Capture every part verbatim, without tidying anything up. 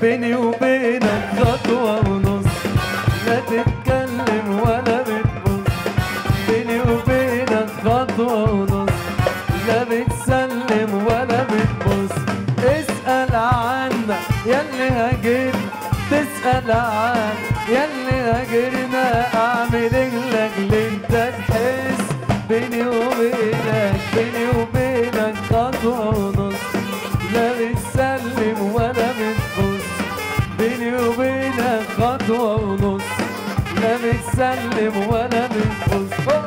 بيني وبينك خطوة ونص، لا تتكلم ولا بتبص. بيني وبينك خطوة ونص، لا بتسلم ولا بتبص. اسأل عنا ياللي هاجرنا، تسأل عنا ياللي هاجرنا. اعمل رجلك اللي انت تحس. بيني وبينك بيني وبينك خطوة ونص، لا بتسلم ولا بتبص. بيني وبينك خطوة ونص، لا بتسلم ولا بتبص.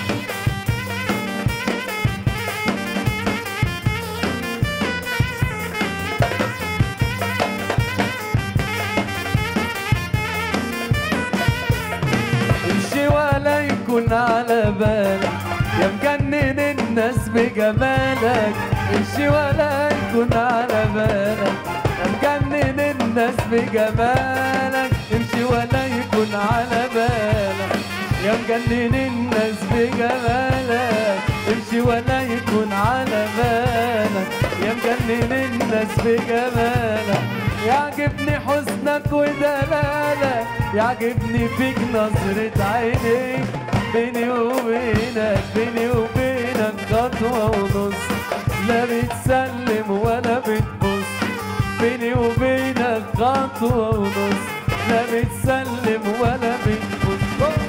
امشي ولا يكون على بالك يا مجنن الناس بجمالك. امشي ولا يكون على بالك يا مجنن الناس بجمالك. امشي ولا يكون على بالك يا مجنن الناس بجمالك. امشي ولا يكون على بالك يا مجنن الناس بجمالك. يعجبني حسنك ودلالك، يعجبني فيك نظرة عينيك. بيني وبينك بيني وبينك خطوة ونص، لا بتسلم ولا بتبص. بيني وبينك خطوة ونص، لا بتسلم ولا بتبص.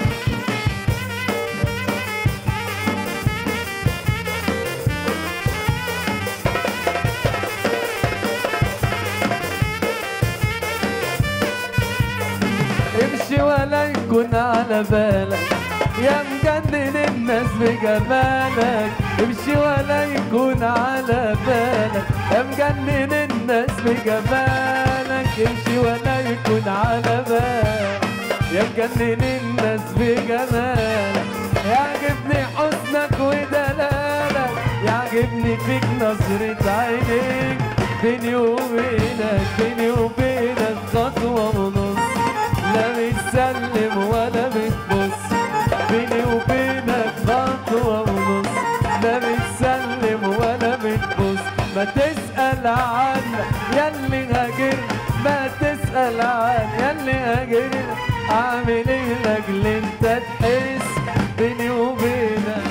امشي ولا يكون على بالك يا مجنن الناس بجمالك. امشي ولا يكون على بالك يا مجنن الناس بجمالك. امشي ولا يكون على بالك يا مجنن الناس بجمالك. يعجبني حسنك ودلالك، يعجبني فيك نظرة عينيك. بيني وبينك بيني وبينك خطوة ونص، لا بتسلم ولا بتبص. بيني وبينك خطوة ونص، لا بتسلم ولا بتبص. ما تسأل عنا ياللي هاجرنا، ما تسأل عنا ياللي هاجرنا. اعمل ايه لاجل انت تحس. بيني وبينك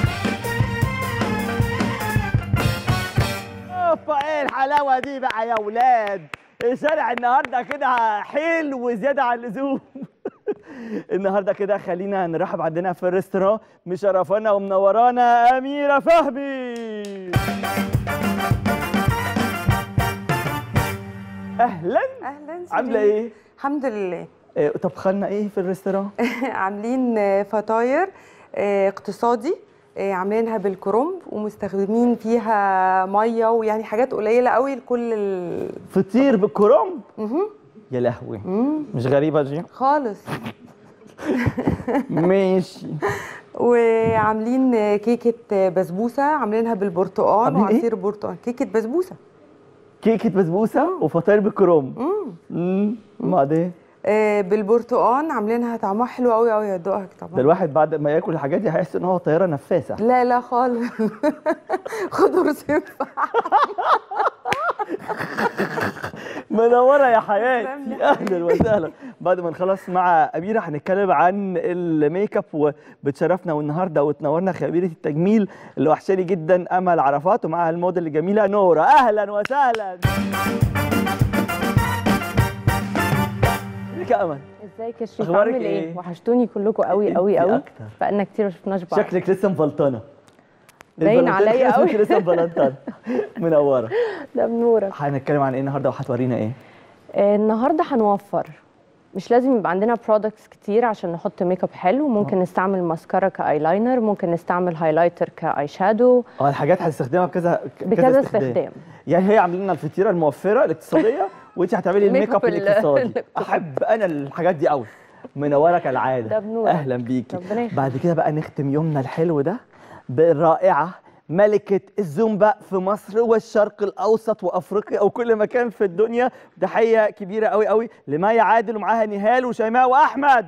اوبا، ايه الحلاوة دي بقى يا ولاد؟ الشارع النهارده كده حلو زيادة عن اللزوم. النهارده كده خلينا نرحب عندنا في الريستوران مشرفانا ومنورانا أميرة فهمي. اهلا اهلا. عامله ايه؟ الحمد لله. إيه طبخ لنا ايه في الريستوران؟ عاملين فطاير اقتصادي، عاملينها بالكرنب ومستخدمين فيها ميه ويعني حاجات قليله قوي لكل ال... فطير بالكرنب؟ اها يا لهوي، مش غريبه دي خالص. ماشي. وعاملين كيكه بسبوسه عاملينها بالبرتقال وعصير برتقال. كيكه بسبوسه كيكه بسبوسه وفطاير بالكرنب. امم وبعدين آه بالبرتقال عاملينها طعمها حلو قوي قوي. هتدوقها طبعا. ده الواحد بعد ما ياكل الحاجات دي هيحس ان هو طياره نفاسه. لا لا خالص. خضر سيف. منوره يا حياتي، اهلا وسهلا. بعد ما نخلص مع اميره هنتكلم عن الميك اب وبتشرفنا والنهارده وتنورنا خبيره التجميل اللي وحشاني جدا امل عرفات، ومعها الموديل الجميله نوره. اهلا وسهلا. ازيك يا امل؟ ازيك يا شريف؟ عامل ايه؟ ايه؟ وحشتوني كلكم قوي قوي قوي. بقالنا كتير ما شفناش بعض. شكلك لسه مفلطنه. باين عليا قوي. لسه مفلطنه. منوره. ده بنورك. هنتكلم عن ايه النهارده وهتورينا ايه؟ آه النهارده هنوفر، مش لازم يبقى عندنا برودكتس كتير عشان نحط ميك اب حلو. ممكن نستعمل ماسكارا كايلاينر، ممكن نستعمل هايلايتر كاي شادو. اه الحاجات هتستخدمها بكذا بكذا استخدام. يعني هي عاملين لنا الفطيره الموفره الاقتصاديه وانت هتعملي الميك اب الاقتصادي. احب انا الحاجات دي قوي. منوره كالعاده. ده بنورك. اهلا بيكي. بعد كده بقى نختم يومنا الحلو ده بالرائعه ملكه الزومبا في مصر والشرق الاوسط وافريقيا وكل مكان في الدنيا. تحيه كبيره قوي قوي لمايا عادل ومعاها نهال وشيماء واحمد.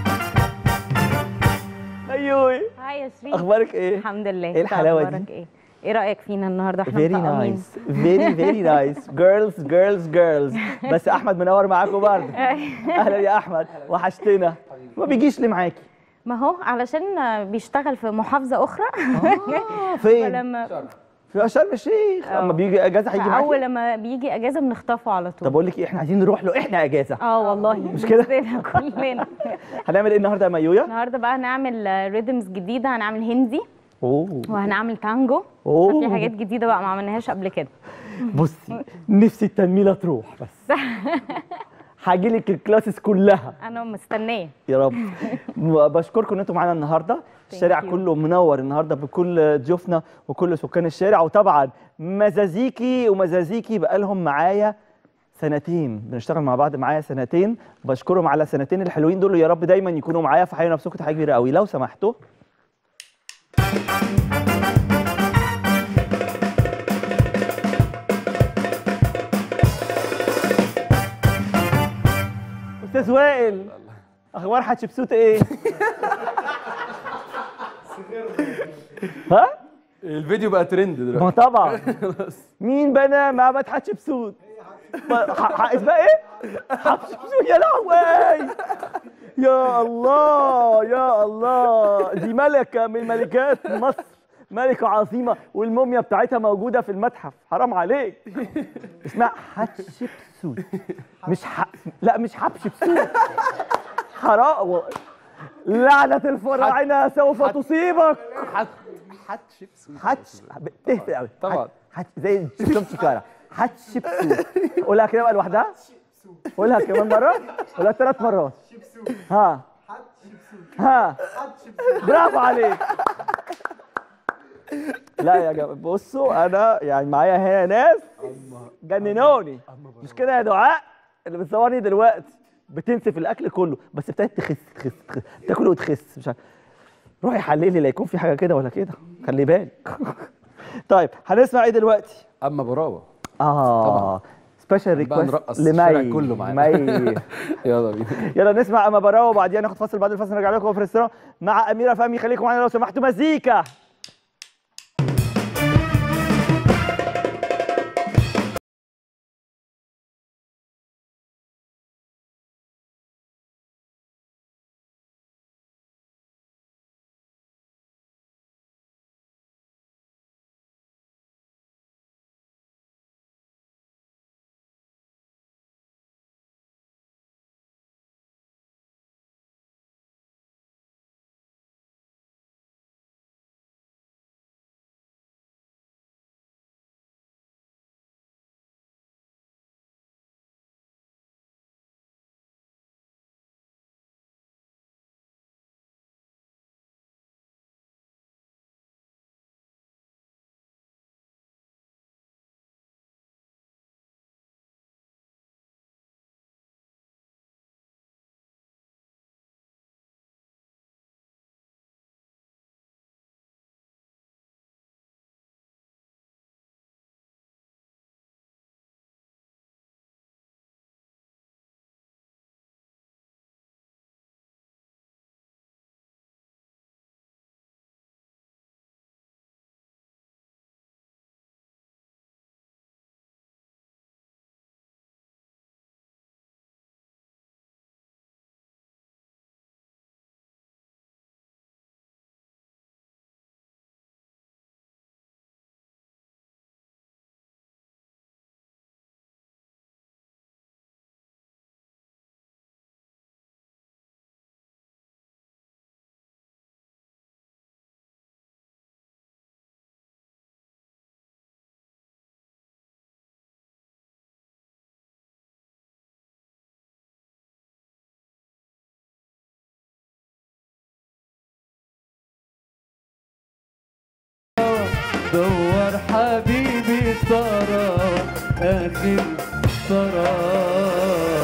ايوه. هاي يا شريف. اخبارك ايه؟ الحمد لله. ايه الحلاوه دي؟ ايه؟ ايه رايك فينا النهارده احنا فيري مطقمين؟ نايس فيري فيري نايس جيرلز جيرلز جيرلز. بس احمد منور معاكم برضه. اهلا يا احمد وحشتنا. ما بيجيش ليه معاكي؟ ما هو علشان بيشتغل في محافظه اخرى. آه فين؟ فلما في شرم الشيخ. اما بيجي اجازه هيجي معاكي؟ اول لما بيجي اجازه بنخطفه على طول. طب اقول لك ايه، احنا عايزين نروح له احنا اجازه. اه والله مش كده؟ كلنا. هنعمل ايه النهارده يا ميويا؟ النهارده بقى هنعمل ريدمز جديده، هنعمل هندي اوه وهنعمل تانجو. اوه في حاجات جديده بقى ما عملناهاش قبل كده. بصي نفسي التنميله تروح بس. هاجي لك الكلاسز كلها. انا مستنيه يا رب. بشكركم ان انتم معانا النهارده. الشارع كله منور النهارده بكل ضيوفنا وكل سكان الشارع، وطبعا مزازيكي ومزازيكي بقالهم معايا سنتين، بنشتغل مع بعض معايا سنتين. بشكرهم على السنتين الحلوين دول، يا رب دايما يكونوا معايا. فحيوا نفسكم تحيه كبيره قوي لو سمحتوا. استاذ وائل، اخبار حتشبسوت ايه؟ ها؟ الفيديو بقى ترند دلوقتي. ما طبعا. مين بنى معبد حتشبسوت؟ اسمها ايه؟ حتشبسوت. يا لهوي يا الله يا الله، دي ملكه من ملكات مصر، ملكه عظيمه، والموميا بتاعتها موجوده في المتحف. حرام عليك. اسمها حتشبسوت مش ح... لا مش حبشبسوت. حرام و... لعنة الفراعنة سوف تصيبك. حت حتشبسوت. حتش تهفل قوي طبعا. حت زي الشمس شكارة. حتشبسوت. قولها كده بقى لوحدها. قولها كمان مرة. قولها ثلاث مرات. ها ها برافو عليك. لا يا جماعة بصوا، أنا يعني معايا هنا ناس جننوني. مش كده يا دعاء اللي بتصورني دلوقتي؟ بتنسف الاكل كله، بس ابتدت تخس تخس تخس تاكل وتخس. مش عارف. روحي حللي لا يكون في حاجه كده ولا كده، خلي بالك. طيب هنسمع ايه دلوقتي؟ اما براوه. اه طبعا. سبيشال ريكوست لمي كله معانا. مي. يلا بينا. يلا نسمع اما براوه، وبعدين ناخد فاصل. بعد الفاصل نرجع لكم في الريستوران مع اميره فهمي. خليكم معانا لو سمحتوا. مزيكا. دور حبيبي ترى آخر ترى.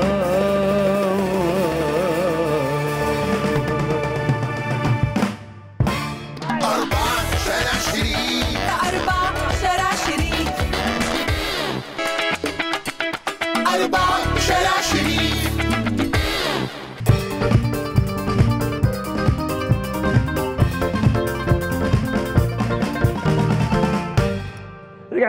أربعة شارع شريف. أربعة شارع شريف. أربعة شارع شريف.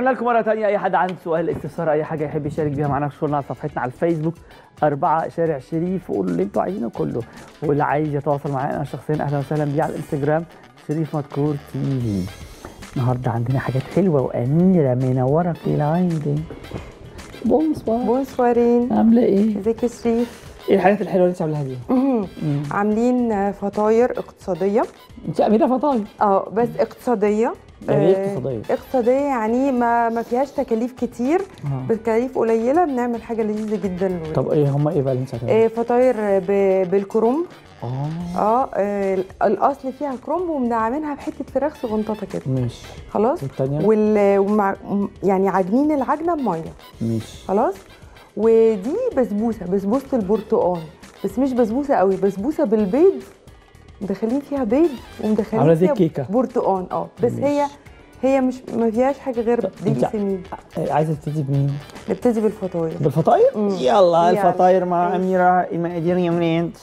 ورجعنا لكم مره ثانيه. اي حد عنده سؤال استفسار اي حاجه يحب يشارك بيها معانا في على صفحتنا على الفيسبوك أربعة شارع شريف، وقولوا اللي انتوا عايزينه كله. واللي عايز يتواصل معانا شخصيا اهلا وسهلا بيه على الانستجرام شريف مدكور تي في. النهارده عندنا حاجات حلوه واميره منوره في العين. بونسوار. بونسوارين. عامله ايه؟ ازيك يا شريف؟ ايه الحاجات الحلوه اللي انت عاملاها دي؟ عاملين فطاير اقتصاديه. انت اميره فطاير؟ اه بس اقتصاديه. يعني ايه اقتصاديه؟ اقتصاديه يعني ما ما فيهاش تكاليف كتير، آه. بتكاليف قليله بنعمل حاجه لذيذه جدا. طب ايه هم ايه بقى اللي انت عاملاها؟ آه فطاير ب- بالكرنب. اه اه آه، الاصل فيها كرنب ومدعمينها بحته فراخ صغنططه كده. ماشي. خلاص. والثانيه؟ وال ومع يعني عاجنين العجنه بميه. ماشي. خلاص. ودي بسبوسه بسبوسه البرتقال، بس مش بسبوسه قوي، بسبوسه بالبيض، مدخلين فيها بيض ومدخلين عامله زي فيها الكيكه برتقال. اه بس ماشي. هي هي مش ما فيهاش حاجه غير انت- دقيق سمين. عايزه تبتدي بمين؟ نبتدي بالفطاير. بالفطاير؟ مم. يلا يلا. الفطاير مع ماشي. اميره. المقادير يا ولاد.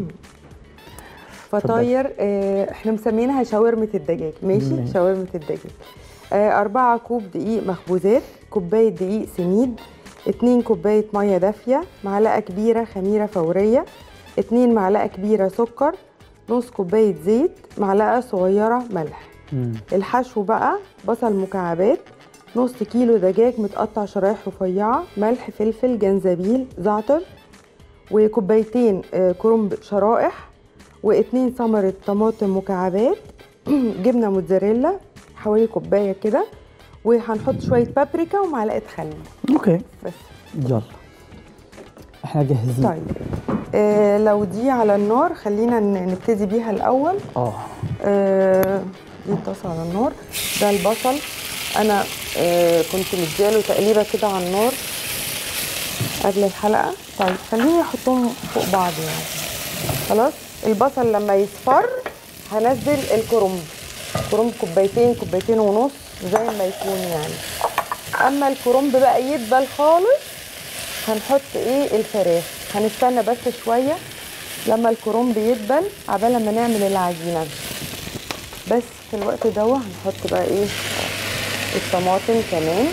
فطاير آه احنا مسمينها شاورمه الدجاج. ماشي. ماشي. شاورمه الدجاج. آه أربعة كوب دقيق مخبوزات، كوبايه دقيق سميد، اتنين كوبايه ميه دافيه، معلقه كبيره خميره فوريه، اتنين معلقه كبيره سكر، نص كوبايه زيت، معلقه صغيره ملح. مم. الحشو بقى بصل مكعبات، نص كيلو دجاج متقطع شرايح رفيعه، ملح فلفل جنزبيل زعتر، وكوبايتين آه، كرنب شرائح، واتنين ثمرة طماطم مكعبات، جبنة موتزاريلا حوالي كوباية كده، وهنحط شوية بابريكا ومعلقة خل اوكي بس. يلا احنا جاهزين. طيب آه لو دي على النار خلينا ن- نبتدي بيها الأول. اه آه دي الطاسة على النار. ده البصل أنا آه كنت مدياله تقليبة كده على النار قبل الحلقة. طيب خليني أحطهم فوق بعض يعني. خلاص. البصل لما يصفر هنزل الكرنب. كرنب كوبايتين كوبايتين ونص زي ما يكون يعني. اما الكرنب بقى يدبل خالص هنحط ايه الفراخ. هنستنى بس شويه لما الكرنب يدبل عبال ما نعمل العجينه. بس في الوقت ده هنحط بقى ايه الطماطم كمان.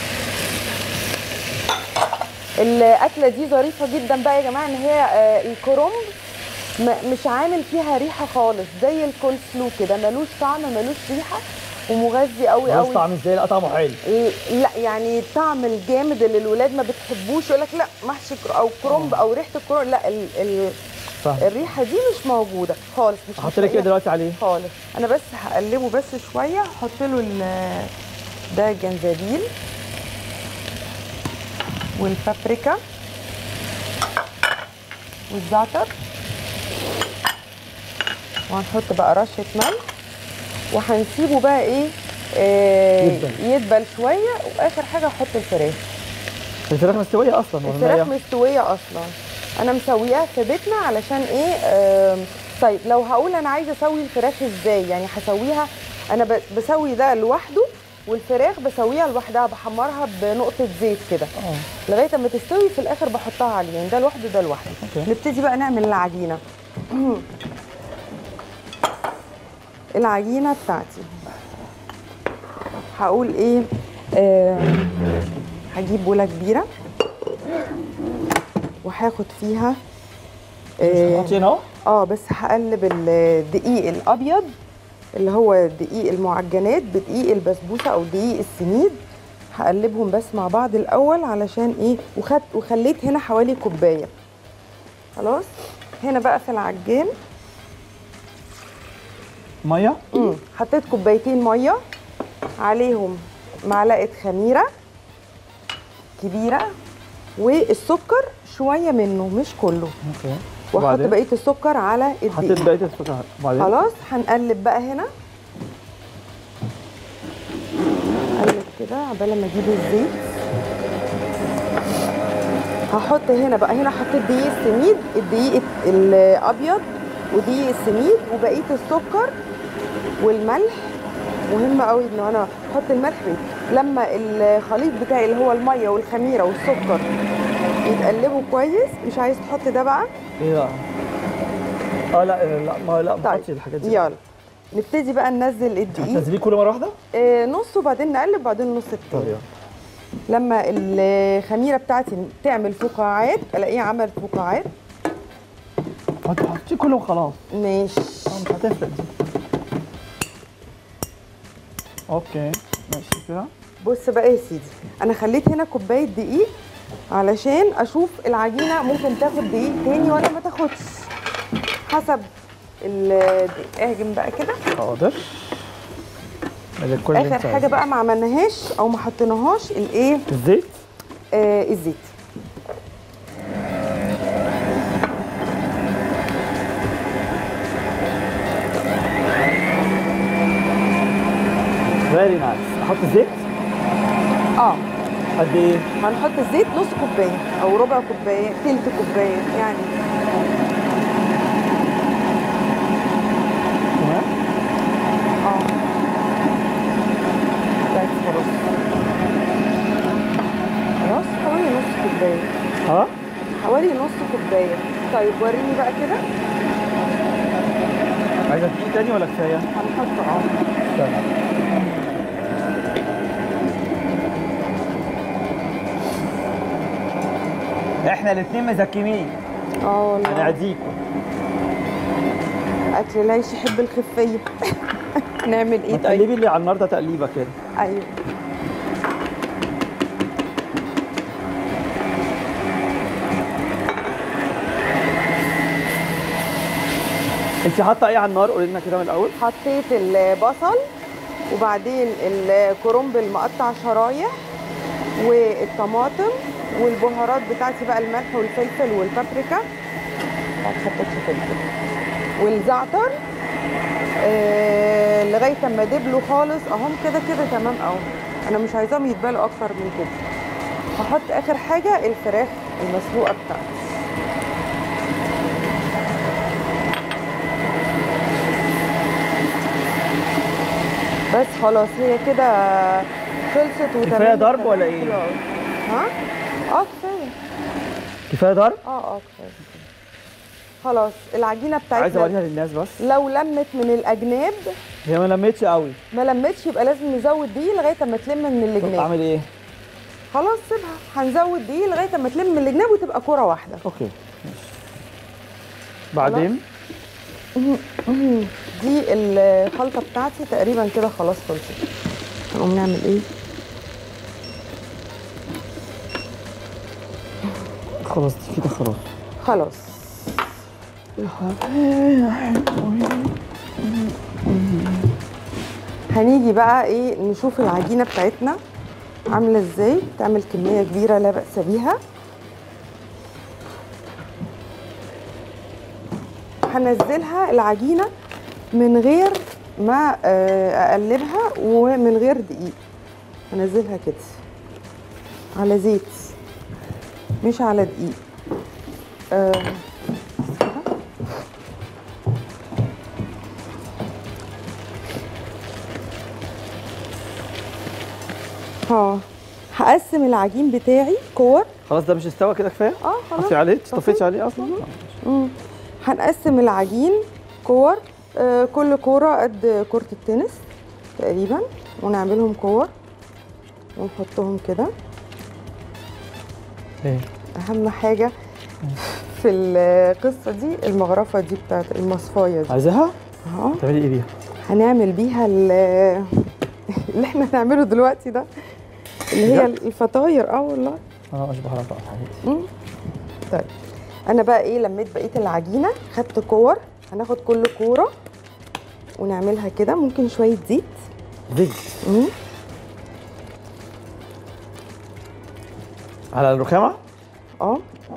الاكله دي ظريفه جدا بقى يا جماعه، ان هي آه، الكرنب م- مش عامل فيها ريحه خالص زي الكول سلو كده، ملوش طعم ملوش ريحه ومغذي قوي قوي. طعم ازاي؟ لا طعمه حلو. لا يعني الطعم الجامد اللي الولاد ما بتحبوش، يقول لك لا محشي كر- او كرنب او ريحه الكرنب، لا ال ال فاهم. الريحه دي مش موجوده خالص. مش احط لك ايه هتلاقيها دلوقتي عليه؟ خالص. انا بس هقلبه بس شويه، احط له ال- ده الجنزبيل والبابريكا والزعتر، وهنحط بقى رشه ملح، وهنسيبه بقى ايه آه يدبل. يدبل شويه، واخر حاجه احط الفراخ. الفراخ مستويه اصلا ولا الفراخ نية؟ مستويه اصلا، انا مسوياها في بيتنا علشان ايه. آه طيب لو هقول انا عايزه اسوي الفراخ ازاي، يعني هسويها انا ب- بسوي ده لوحده، والفراخ بسويها لوحدها بحمرها بنقطه زيت كده اه لغايه اما تستوي، في الاخر بحطها عليه، يعني ده لوحده ده لوحده. اوكي. نبتدي بقى نعمل العجينه. العجينه بتاعتي هقول ايه. آه هجيب بوله كبيره وهاخد فيها اه, حاطين اهو. آه بس هقلب الدقيق الابيض اللي هو دقيق المعجنات بدقيق البسبوسه او دقيق السميد، هقلبهم بس مع بعض الاول علشان ايه. وخدت وخليت هنا حوالي كوبايه. خلاص. هنا بقى في العجان ميه. امم حطيت كوبايتين ميه، عليهم معلقه خميره كبيره، والسكر شويه منه مش كله، اوكي. واحط وبعدين؟ بقيه السكر على حطيت الدقيق. بقيه السكر. وبعدين؟ خلاص. هنقلب بقى هنا، قلب كده عبال ما اجيب الزيت. هحط هنا بقى، هنا حطيت دقيق السميد، الدقيق الابيض ودقيق السميد وبقيه السكر والملح. مهم قوي ان انا احط الملح لما الخليط بتاعي اللي هو الميه والخميره والسكر يتقلبوا كويس. مش عايز تحط ده بقى؟ ايه بقى؟ اه لا لا ما لا ما طيب تحطش الحاجات دي. يلا. نبتدي بقى ننزل الدقيق هتنزليه كل مره واحده؟ آه نص وبعدين نقلب وبعدين نص طب التاني. يلا. لما الخميره بتاعتي تعمل فقاعات الاقيه عمل فقاعات. هتحطيه كله وخلاص. ماشي. مش هتفرق دي. اوكي ماشي كده. بص بقى يا سيدي، انا خليت هنا كوبايه دقيق علشان اشوف العجينه ممكن تاخد دقيق تاني ولا ما تاخدش حسب الدقيق. اهجم بقى كده. حاضر. كل اللي اخر انت حاجه عايزه. بقى ما عملناهاش او ما حطيناهاش الايه؟ الزيت. آه الزيت. فيري نايس. احط الزيت؟ اه قد ايه؟ هنحط الزيت نص كوبايه او ربع كوبايه تلت كوبايه يعني. تمام. اه بس خلاص خلاص حوالي نص كوبايه. ها؟ حوالي نص كوبايه. طيب وريني بقى كده. عايزه دقيق تاني ولا كفايه؟ هنحط اه استنى. احنا الاثنين مزكمين. اه والله هنعديكم. اكل العيش يحب الخفيه. نعمل ايه طيب؟ تقلبي اللي على النار ده تقليبه كده. ايوه. انت حاطه ايه على النار؟ قولي لنا كده من الاول. حطيت البصل وبعدين الكرنب المقطع شرايح والطماطم والبهارات بتاعتي بقى الملح والفلفل والبابريكا. ما حطيتش فلفل والزعتر آه لغايه اما دبلوا خالص اهم كده كده تمام اهو. انا مش عايزاهم يتبالوا اكتر من كده. هحط اخر حاجه الفراخ المسلوقه بتاعتي. بس خلاص هي كده خلصت وتمام. كفايه ضرب ولا ايه؟ ها؟ اه كفايه. كفايه ضرب؟ اه اه كفايه. خلاص العجينه بتاعتنا عايز اوريها للناس بس. لو لمت من الاجناب هي ما لمتش قوي. ما لمتش يبقى لازم نزود دي لغايه اما تلم من طب الجناب. اعمل ايه؟ خلاص سيبها هنزود دي لغايه اما تلم من الجناب وتبقى كوره واحده. اوكي ماشي. بعدين دي الخلطه بتاعتي تقريبا كده خلاص خلصت. هنقوم نعمل ايه؟ خلاص دي كده خلاص. خلاص هنيجي بقى ايه نشوف العجينه بتاعتنا عامله ازاي. تعمل كميه كبيره لا باس بيها. هنزلها العجينه من غير ما اقلبها ومن غير دقيق. هنزلها كده على زيت مش على دقيق. أه اه هقسم العجين بتاعي كور. خلاص ده مش استوى كده كفايه؟ اه خلاص. طفي عليه؟ طفيتش عليه اصلا؟ امم هنقسم العجين كور. آه كل كوره قد كره التنس تقريبا ونعملهم كور ونحطهم كده. ايه؟ اهم حاجه في القصه دي المغرفه دي بتاعت المصفايه دي. عايزاها؟ اه تعملي ايه بيها؟ هنعمل بيها اللي احنا هنعمله دلوقتي ده اللي هي الفطاير. اه والله. اه مش بعرف اقطع حاجات. امم طيب انا بقى ايه لميت بقيه العجينه خدت كور. هناخد كل كوره ونعملها كده. ممكن شويه زيت. زيت؟ امم على الرخامه؟ اه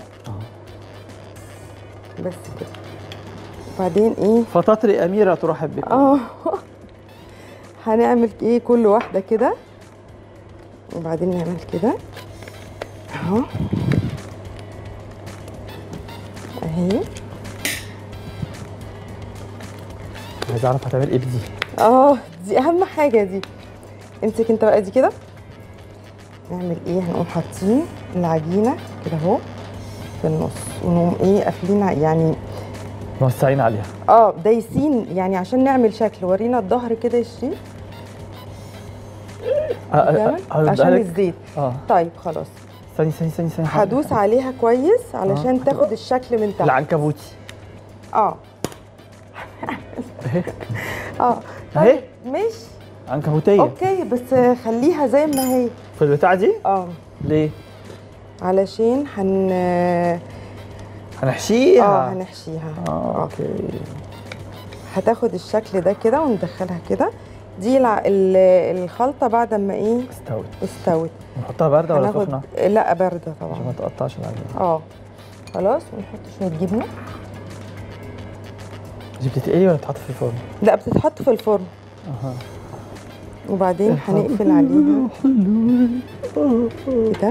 بس كده. وبعدين ايه فطاطري اميره ترحب بك. اه هنعمل ايه كل واحده كده وبعدين نعمل كده اهو اهي. عايز اعرف هتعمل ايه بدي. اه دي اهم حاجه دي. امسك انت بقى دي كده. نعمل ايه؟ هنقوم حاطين العجينه كده اهو في النص ونقوم ايه قافلين يعني موسعين عليها. اه دايسين يعني عشان نعمل شكل. ورينا الظهر كده يا شريف جامد؟ عشان الزيت. اه طيب خلاص ثاني ثاني ثاني ثاني هدوس عليها كويس علشان آه. تاخد الشكل من تحت. العنكبوتي. اه اهي اه اهي طيب ماشي عنكبوتيه. اوكي بس خليها زي ما هي في البتاعه دي. اه ليه؟ علشان هن هنحشيها. اه هنحشيها. اه اوكي. هتاخد الشكل ده كده وندخلها كده. دي الع... ال- الخلطه بعد ما ايه استوت. استوت. نحطها بارده ولا هناخد سخنه؟ لا بارده عشان طبعا. ما تقطعش العجينه. اه خلاص ونحط شويه جبنه. دي بتتقلي ولا بتتحط في الفرن؟ لا بتتحط في الفرن. اها. وبعدين هنقفل عليها كده.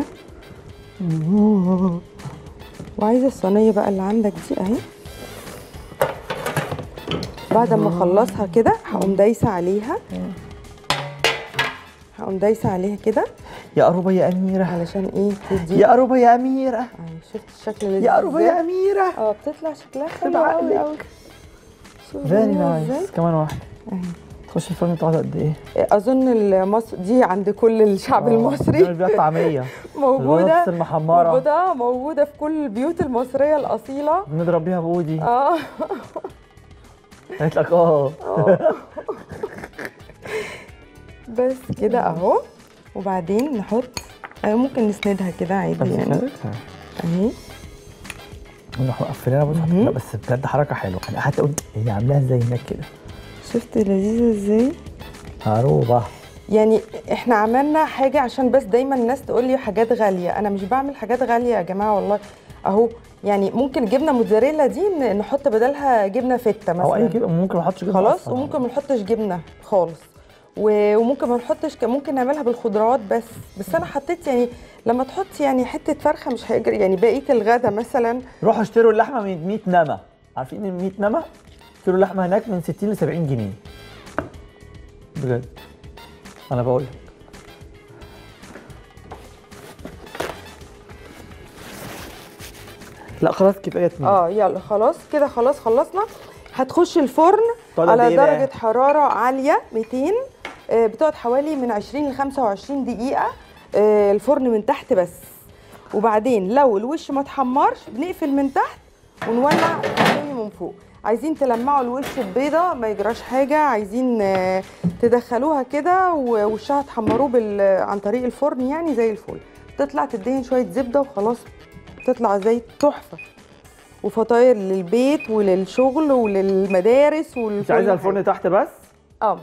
وعايزه الصينيه بقى اللي عندك دي اهي. بعد ما اخلصها كده هقوم دايسه عليها. هقوم دايسه عليها كده يا قروبه يا اميره. علشان ايه تدي. يا قروبه يا اميره. اهي شفت الشكل اللي يا قروبه يا اميره. اه بتطلع شكلها حلو تبع قوي عقلك. قوي. فيري نايس. كمان واحده. اهي تخش الفرن تقعد قد ايه؟ اظن المصر دي عند كل الشعب المصري بنعمل بيها طعميه. موجوده. البطاطس المحمره موجوده موجوده في كل البيوت المصريه الاصيله. بنضرب بيها بودي. اه قالت لك اه. بس كده اهو. وبعدين نحط آه ممكن نسندها كده عادي يعني اهي. ونروح مقفلينها. بص لا بس بجد حركه حلوه. انا قعدت اقول هي عاملاها ازاي هناك كده. شفت لذيذه ازاي؟ عروبه. يعني احنا عملنا حاجه عشان بس دايما الناس تقول لي حاجات غاليه. انا مش بعمل حاجات غاليه يا جماعه والله. اهو يعني ممكن جبنه موتزاريلا دي ن- نحط بدلها جبنه فته مثلا. او اي كده. ممكن ما احطش جبنه خلاص. أصلاً. وممكن ما نحطش جبنه خالص. و- وممكن ما نحطش ك- ممكن نعملها بالخضروات بس. بس انا حطيت يعني لما تحط يعني حته فرخه مش هيجري يعني بقيه الغدا مثلا. روحوا اشتروا اللحمه من مية نما. عارفين ال مية نما؟ اشتروا اللحمه هناك من ستين ل سبعين جنيه. بجد انا بقول لك. لا خلاص كفايه اتنين. اه يلا خلاص كده خلاص خلصنا. هتخش الفرن طيب على إيه بقى؟ درجه حراره عاليه مئتين. آه بتقعد حوالي من عشرين ل خمسة وعشرين دقيقه. آه الفرن من تحت بس. وبعدين لو الوش ما اتحمرش بنقفل من تحت ونولع تاني من فوق. عايزين تلمعوا الوش ببيضه ما يجراش حاجه. عايزين آه تدخلوها كده ووشها تحمروه بال عن طريق الفرن يعني زي الفل. تطلع تدهن شويه زبده وخلاص. تطلع زي تحفه. وفطاير للبيت وللشغل وللمدارس والفرن. انت عايزه الفرن تحت بس؟ اه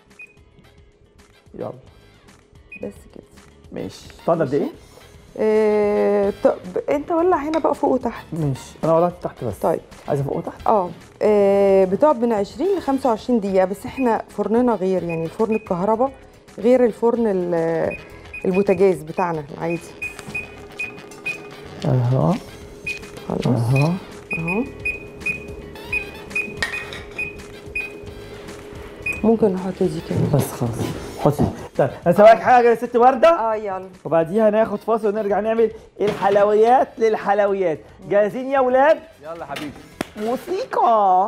يلا بس كده ماشي. طالع قد ايه؟ آه، طب انت ولع هنا بقى فوق وتحت. ماشي انا ولعت تحت بس. طيب عايزه فوق وتحت؟ اه آه، بتقعد من عشرين ل خمسة وعشرين دقيقة. بس احنا فرننا غير يعني الفرن الكهرباء غير الفرن ال- البوتاجاز بتاعنا العادي. اها خلاص اها. اهو. ممكن نحط دي كمان. بس خلاص حطي. طيب هسويك حاجه يا ست ورده. اه يلا. وبعديها ناخد فاصل ونرجع نعمل الحلويات للحلويات. جاهزين يا ولاد؟ يلا حبيبي. موسيقى.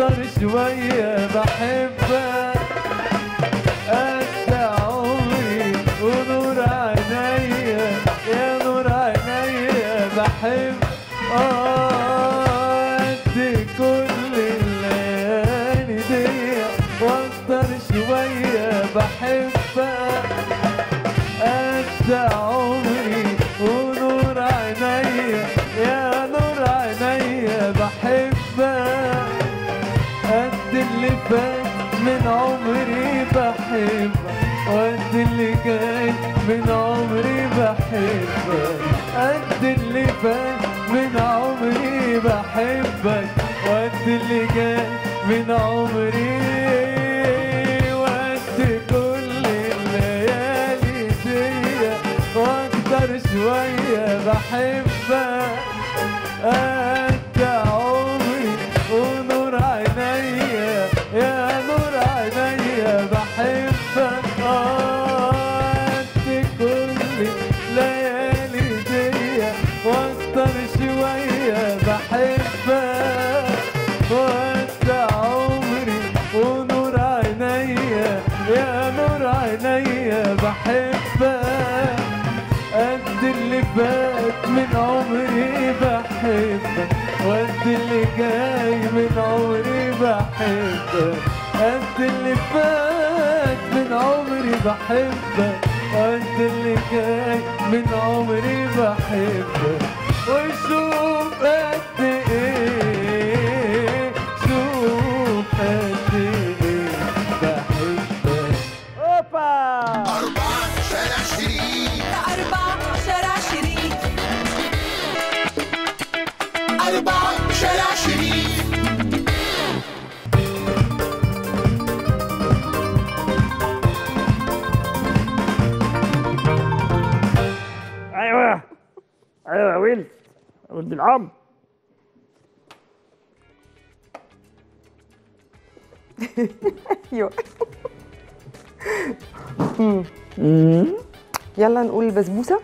واكتر شوية بحبك انت عمري ونور عينيا يا نور عينيا بحب اه انت كل الليالي دي واكتر شوية بحبك انت عمري ونور عينيا يا نور عينيا بحبك قد اللي فات من عمري بحبك وقد اللي جاي من عمري بحبك قد اللي فات من عمري بحبك وقد اللي جاي من عمري وقد كل الليالي دي واكتر شوية بحبك انت عمري ونور عينيا يا نور عينيا بحبك اه انت كل ليالي دي واكتر شوية بحبك وانت عمري ونور عينيا يا نور عينيا بحبك قد اللي فات من عمري بحبك وقد اللي جاي من عمري بحبك قد اللي فات من عمري بحبك وقد اللي جاي من عمري بحبك وشوف قد ايه شوف قد ايه بحبك. اوبا أربعة شارع شريف أربعة شارع شريف أربعة شارع شريف ايوه ايوه يا ويل ولد العم. ايوه يلا نقول البسبوسه.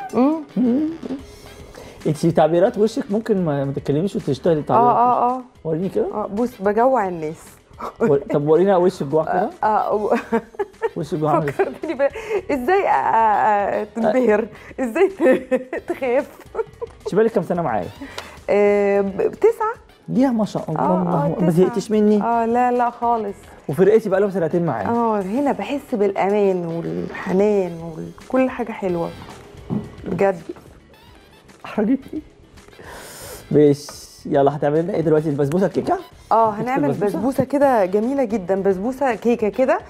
انت تعبيرات وشك ممكن ما ما تتكلميش وتشتغلي تعبيرات. اه اه اه وريني كده. اه بص بجوع الناس. ور- طب ورينا وشك جوه كده. اه وشك جوه عامل ازاي؟ فكرتني بقى ازاي آه، آه، تنبهر ازاي ت- تخاف. انت بالك كام سنه معايا؟ آه، ب- تسعة. يا ما شاء الله. اه اه الله. ما تسعة. زهقتش مني. اه لا لا خالص. وفرقتي بقى لهم سنتين معايا. اه هنا بحس بالامان والحنان وكل حاجه حلوه بجد. احرجتني. ماشي يلا هتعمل لنا ايه دلوقتي؟ البسبوسه الكيكه؟ اه هنعمل بسبوسه كده جميله جدا، بسبوسه كيكه كده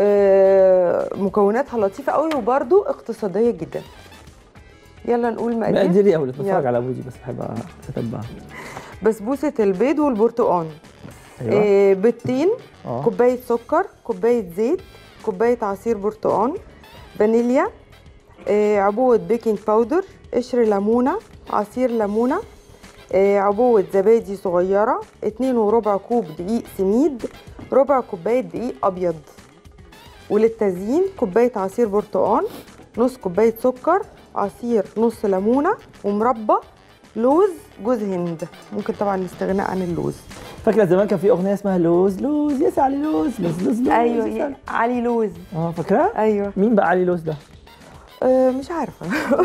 آه، مكوناتها لطيفه قوي وبرده اقتصاديه جدا. يلا نقول مقادير. مقادير يا اولاد، بتفرج يلا. على ابوجي بس بحب اتبعها. بسبوسه البيض والبرتقال. ايوه. آه، بيضتين، اه. كوبايه سكر، كوبايه زيت، كوبايه عصير برتقال، فانيليا، آه، عبوه بيكنج باودر، قشر ليمونه، عصير ليمونه، آه، عبوه زبادي صغيره، اتنين وربع كوب دقيق سميد، ربع كوبايه دقيق ابيض. وللتزيين كوبايه عصير برتقال، نص كوبايه سكر، عصير نص ليمونه، ومربى لوز، جوز هند. ممكن طبعا نستغنى عن اللوز. فاكره زمان كان في اغنيه اسمها لوز لوز يا علي لوز لوز لوز لوز. ايوه يا يا سعلي. علي لوز. اه فاكره؟ ايوه. مين بقى علي لوز ده؟ أه مش عارفه.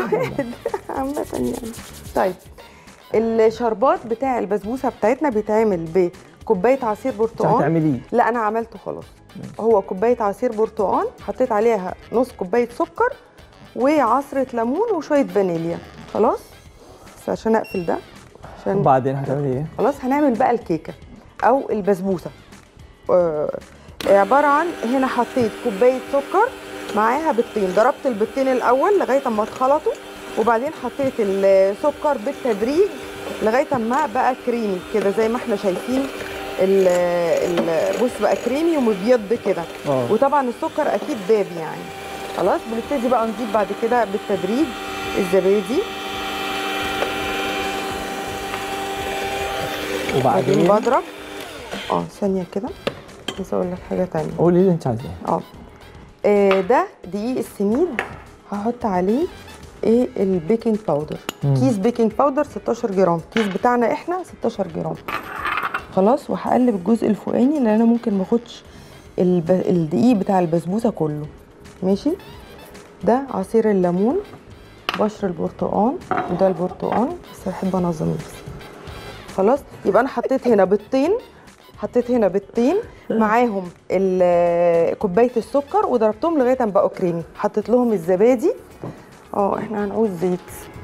عامه يعني. طيب الشربات بتاع البسبوسه بتاعتنا بيتعمل بكوبايه عصير مش برتقال. هتعمليه؟ لا انا عملته خلاص. هو كوبايه عصير برتقال، حطيت عليها نص كوبايه سكر وعصره ليمون وشويه فانيليا. خلاص بس عشان اقفل ده عشان وبعدين هتعملي ايه؟ خلاص هنعمل بقى الكيكه او البسبوسه. آه عباره عن هنا حطيت كوبايه سكر معاها بيضتين، ضربت البيضتين الاول لغايه اما اتخلطوا، وبعدين حطيت السكر بالتدريج لغايه اما بقى كريمي كده زي ما احنا شايفين. ال ال بص بقى كريمي ومبيض كده. اه. وطبعا السكر اكيد داب يعني. خلاص بنبتدي بقى نضيف بعد كده بالتدريج الزبادي، بعدين وبعدين بضرب. اه ثانيه كده عايزه اقول لك حاجه تانية. قولي اللي انت عايزاه. اه آه، ده دقيق السميد هحط عليه ايه البيكنج باودر. مم. كيس بيكنج باودر ستاشر جرام، كيس بتاعنا احنا ستاشر جرام. خلاص. وهقلب الجزء الفوقاني لان انا ممكن ما اخدش الب... الدقيق بتاع البسبوسه كله. ماشي. ده عصير الليمون، بشر البرتقال، وده البرتقال، بس بحب انظم نفسي. خلاص. يبقى انا حطيت هنا بيضتين، حطيت هنا بيضتين معاهم كوبايه السكر وضربتهم لغايه ما بقوا كريمي. حطيت لهم الزبادي. اه احنا هنعوز زيت.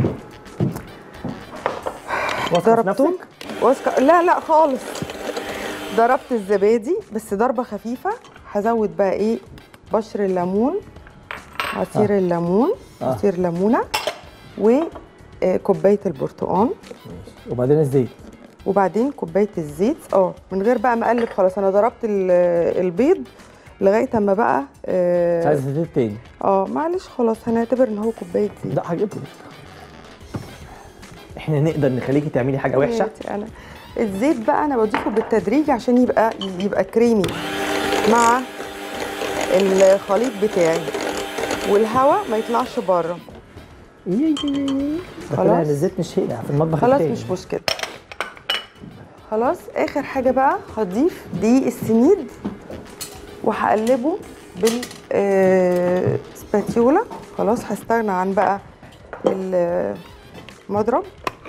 ضربتهم واثقه. لا لا خالص. ضربت الزبادي بس ضربه خفيفه. هزود بقى ايه؟ بشر الليمون، عصير آه. الليمون، آه. عصير ليمونه، وكوبايه البرتقال، وبعدين الزيت، وبعدين كوبايه الزيت. اه من غير بقى ما اقلب. خلاص انا ضربت البيض لغايه اما بقى اه عايز زيت تاني. اه معلش خلاص هنعتبر ان هو كوبايه زيت. لا هجيب لك. احنا نقدر نخليكي تعملي حاجه وحشه. انا الزيت بقى انا بضيفه بالتدريج عشان يبقى يبقى كريمي مع الخليط بتاعي والهواء ما يطلعش بره. خلاص الزيت مش هنا في المطبخ خلاص التاني. مش مشكله. خلاص. اخر حاجه بقى هضيف دقيق السميد وهقلبه بالسباتيولا. خلاص هستغنى عن بقى المضرب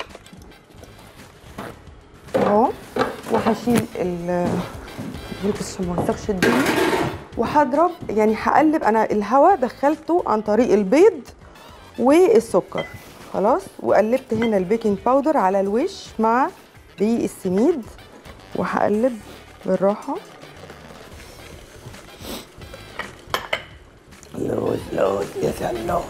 اهو، وهشيل ال بس عشان ما اوسخش الدنيا. وهضرب يعني هقلب. انا الهواء دخلته عن طريق البيض والسكر. خلاص. وقلبت هنا البيكنج باودر على الوش مع دقيق السميد، وهقلب بالراحه. لوز لوز يا سلوز.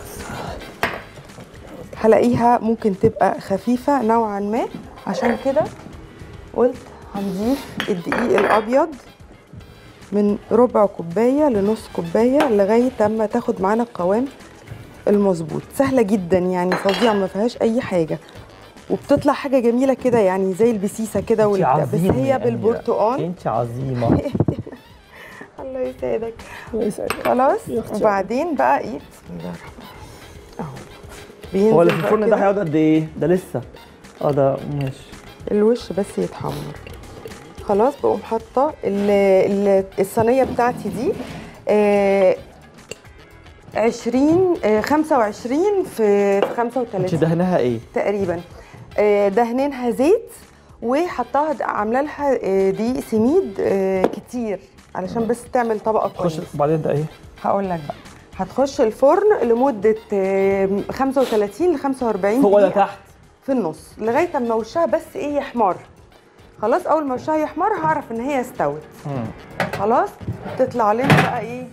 هلاقيها ممكن تبقى خفيفه نوعا ما، عشان كده قلت هنضيف الدقيق الابيض من ربع كوبايه لنص كوبايه لغايه اما تاخد معانا القوام المظبوط. سهله جدا يعني، فظيعه ما فيهاش اي حاجه، وبتطلع حاجه جميله كده يعني زي البسيسه كده والبتاع، بس هي بالبرتقال. انت عظيمه. الله يسعدك. الله يسعدك. خلاص. وبعدين بقى ايه؟ بسم الله الرحمن الرحيم. اهو هو اللي في الفرن ده هيقعد قد ايه؟ ده لسه اه ده ماشي. الوش بس يتحمر. خلاص. بقوم حاطه الصينيه بتاعتي دي آه عشرين آه خمسة وعشرين في خمسة وتلاتين. انت دهنها ايه؟ تقريبا آه دهنينها زيت، وحطاها عامله لها آه دقيق سميد آه كتير علشان بس تعمل طبقه كويسه. وبعدين ده ايه؟ هقول لك بقى. هتخش الفرن لمده آه خمسة وتلاتين ل خمسة وأربعين فوق ولا دقيقة تحت؟ في النص لغايه اما وشها بس ايه يحمر. خلاص. اول ما وشها يحمر هعرف ان هي استوت. خلاص. تطلع لنا بقى ايه؟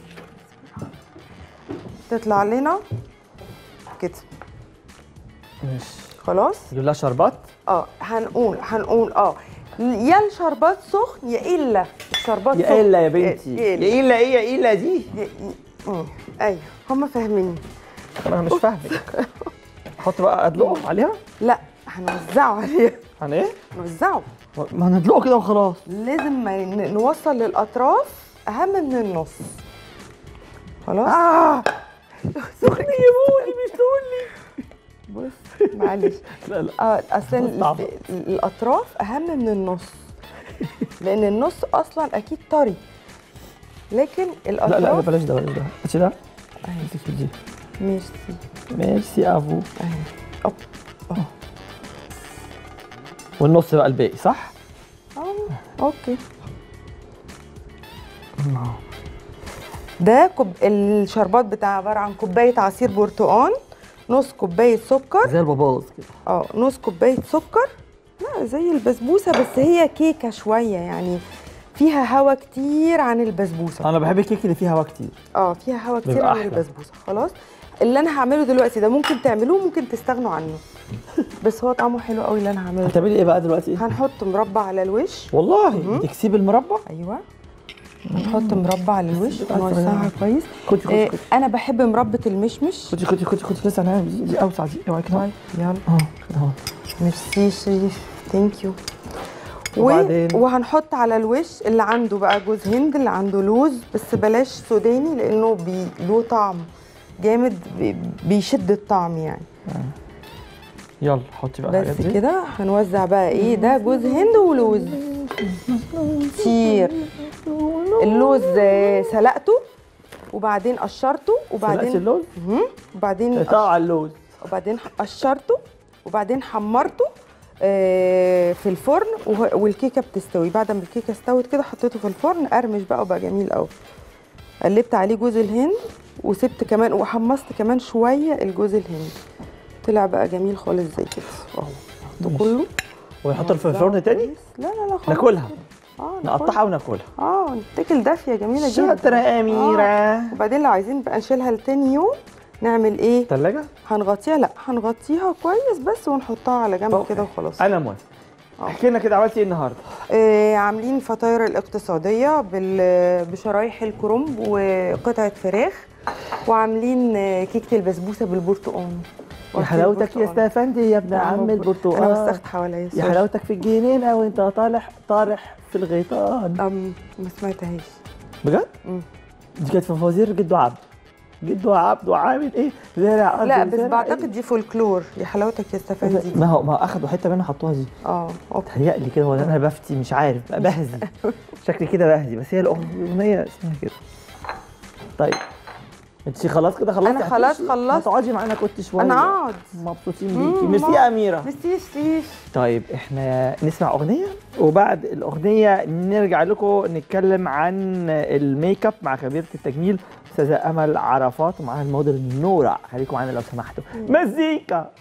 تطلع لنا كده. ماشي. خلاص. نجيب لها شربات؟ اه هنقول هنقول اه يا الشربات سخن يا الا الشربات سخن. يا الا يا بنتي. يا الا ايه يا الا دي؟ اه ايوه هم فاهميني. انا مش فاهمك. احط بقى ادلقه عليها؟ لا هنوزعه عليها. هن ايه؟ نوزعه. ما هندلقه كده وخلاص. لازم ما نوصل للاطراف اهم من النص. خلاص. اه سخن يبوني مش تقولي. بص معلش. لا لا اه اصل الاطراف اهم من النص، لان النص اصلا اكيد طري، لكن الاطراف. لا لا بلاش ده بلاش ده. ماشي ده؟ اهي دي. ميرسي. ميرسي افو. اهي اوب. والنص بقى الباقي صح؟ اه اوكي. ده كوب الشربات بتاع عباره عن كوبايه عصير برتقال، نص كوبايه سكر زي الباباز كده. اه نص كوبايه سكر. لا زي البسبوسه بس هي كيكه شويه يعني فيها هوا كتير عن البسبوسه. انا بحب الكيك اللي فيها هوا كتير. اه فيها هوا كتير عن البسبوسه. خلاص. اللي انا هعمله دلوقتي ده ممكن تعملوه ممكن تستغنوا عنه، بس هو طعمه حلو قوي اللي انا هعمله. هتعملي ايه بقى دلوقتي؟ هنحط مربى على الوش. والله بتكسبي المربى؟ ايوه. هنحط مربى على الوش ونوزعها كويس. خدي خدي آه انا بحب مربى المشمش. خدي خدي خدي خدي لسه هنعمل دي, دي اوسع دي. اوعي كده. يلا. اه كده اهو. ميرسي شريف. ثانك يو. وبعدين وهنحط على الوش اللي عنده بقى جوز هند، اللي عنده لوز، بس بلاش سوداني لانه بي له طعم جامد بي بيشد الطعم يعني. آه. يلا حطي بقى الحاجات بس دي كده. هنوزع بقى ايه ده جوز هند ولوز. كتير. اللوز آه، سلقته وبعدين قشرته سلقت وبعدين اللوز؟ مهم. وبعدين قطع اللوز وبعدين قشرته وبعدين حمرته آه، في الفرن وه- والكيكه بتستوي. بعد ما الكيكه استوت كده حطيته في الفرن قرمش بقى وبقى جميل قوي. قلبت عليه جوز الهند وسبت كمان وحمصت كمان شويه الجوز الهند، طلع بقى جميل خالص زي كده اهو. حطه كله ونحطها في الفرن تاني؟ لا لا لا خالص. ناكلها اه نقطعها وناكلها. اه نتاكل دافيه جميله جدا. شاطرة يا أميرة. آه. وبعدين لو عايزين بقى نشيلها لتاني يوم نعمل ايه؟ تلاجة؟ هنغطيها، لا هنغطيها كويس بس ونحطها على جنب أوكي. كده وخلاص. أنا موافق. احكي لنا كده عملتي ايه النهارده؟ آه عاملين الفطاير الاقتصاديه بال- بشرايح الكرنب وقطعه فراخ، وعاملين آه، كيكه البسبوسه بالبرتقال. يا حلاوتك يا استفندي يا ابن عم البرتقال. انا وسخت حواليا يا سوري. حلاوتك في الجنينه وانت طالع طارح في الغيطان. أم ما سمعتهاش. بجد؟ مم. دي كانت في فوازير جدو عبد. جدو عبد وعامل ايه؟ زارع أرض لا بس وزارع بعتقد إيه؟ دي فولكلور. يا حلاوتك يا استفندي. ما هو ما هو اخدوا حته منها حطوها دي. اه اوكي. تهيألي كده ولا انا بفتي مش عارف بقى بهزي. شكلي كده بهزي بس هي الاغنيه اسمها كده. طيب انت خلاص كده خلصتي؟ أنا خلاص هتمشي؟ خلصت. ما تقعدي معانا كنت شويه. انا اقعد. مبسوطين مم، بيكي. ميرسي ما- يا اميره. مستيش تيش. طيب احنا نسمع اغنيه وبعد الاغنيه نرجع لكم نتكلم عن الميك اب مع خبيره التجميل استاذه امل عرفات ومعاها الموديل نورا. خليكم معانا لو سمحتوا. مزيكا.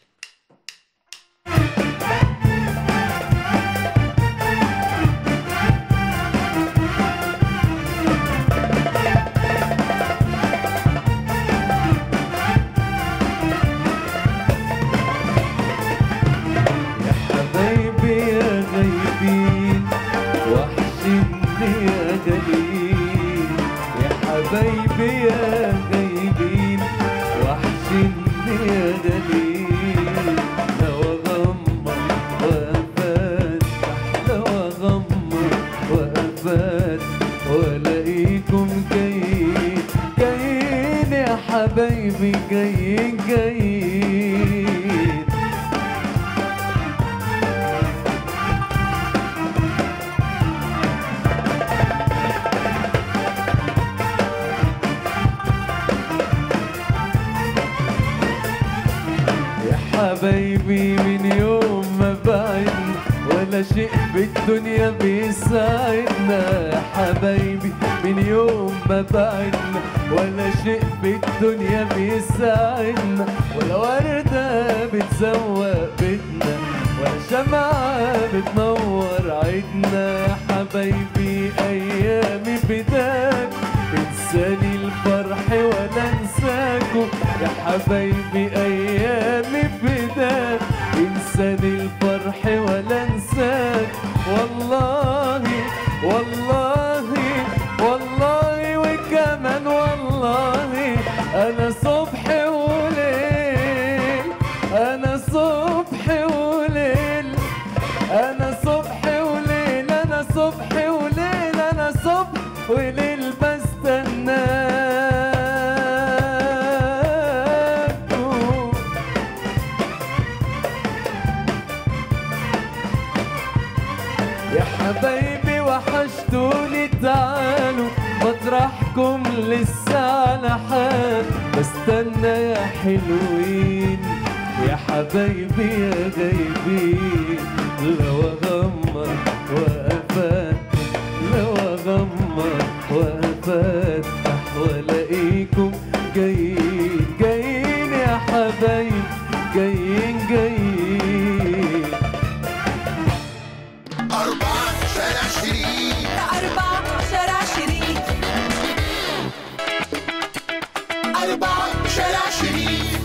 حبايبي يا غايبين وحشني يا غاليين، يا حبايبي يا غايبين وحشني يا غاليين. لو اغمض وافتح لو اغمض وافتح والاقيكم جايين جايين يا حبايبي جايين جايين. حبايبي من يوم ما بعدنا ولا شيء بالدنيا بيساعدنا. يا حبايبي من يوم ما بعدنا ولا شيء بالدنيا بيساعدنا، ولا وردة بتزوق بيتنا ولا شمعة بتنور عيدنا. يا حبايبي أيامي بداك انساني الفرح ولا انساكم. يا حبايبي ايامي فداك انساني الفرح ولا انساك. والله والله والله وكمان والله انا صبح وليل انا صبح وليل انا صبح وليل انا صبح وليل انا صبح وليل بستناكوا. يا حبايبي وحشتوني تعالوا مطرحكم لسه على حال بستنى يا حلوين. يا حبايبي يا غايبين لو اغمض وافتح لو اغمض وافتح والاقيكم جايين جايين يا حبايبي جايين جايين. أربعة شارع شريف أربعة شارع شريف أربعة شارع شريف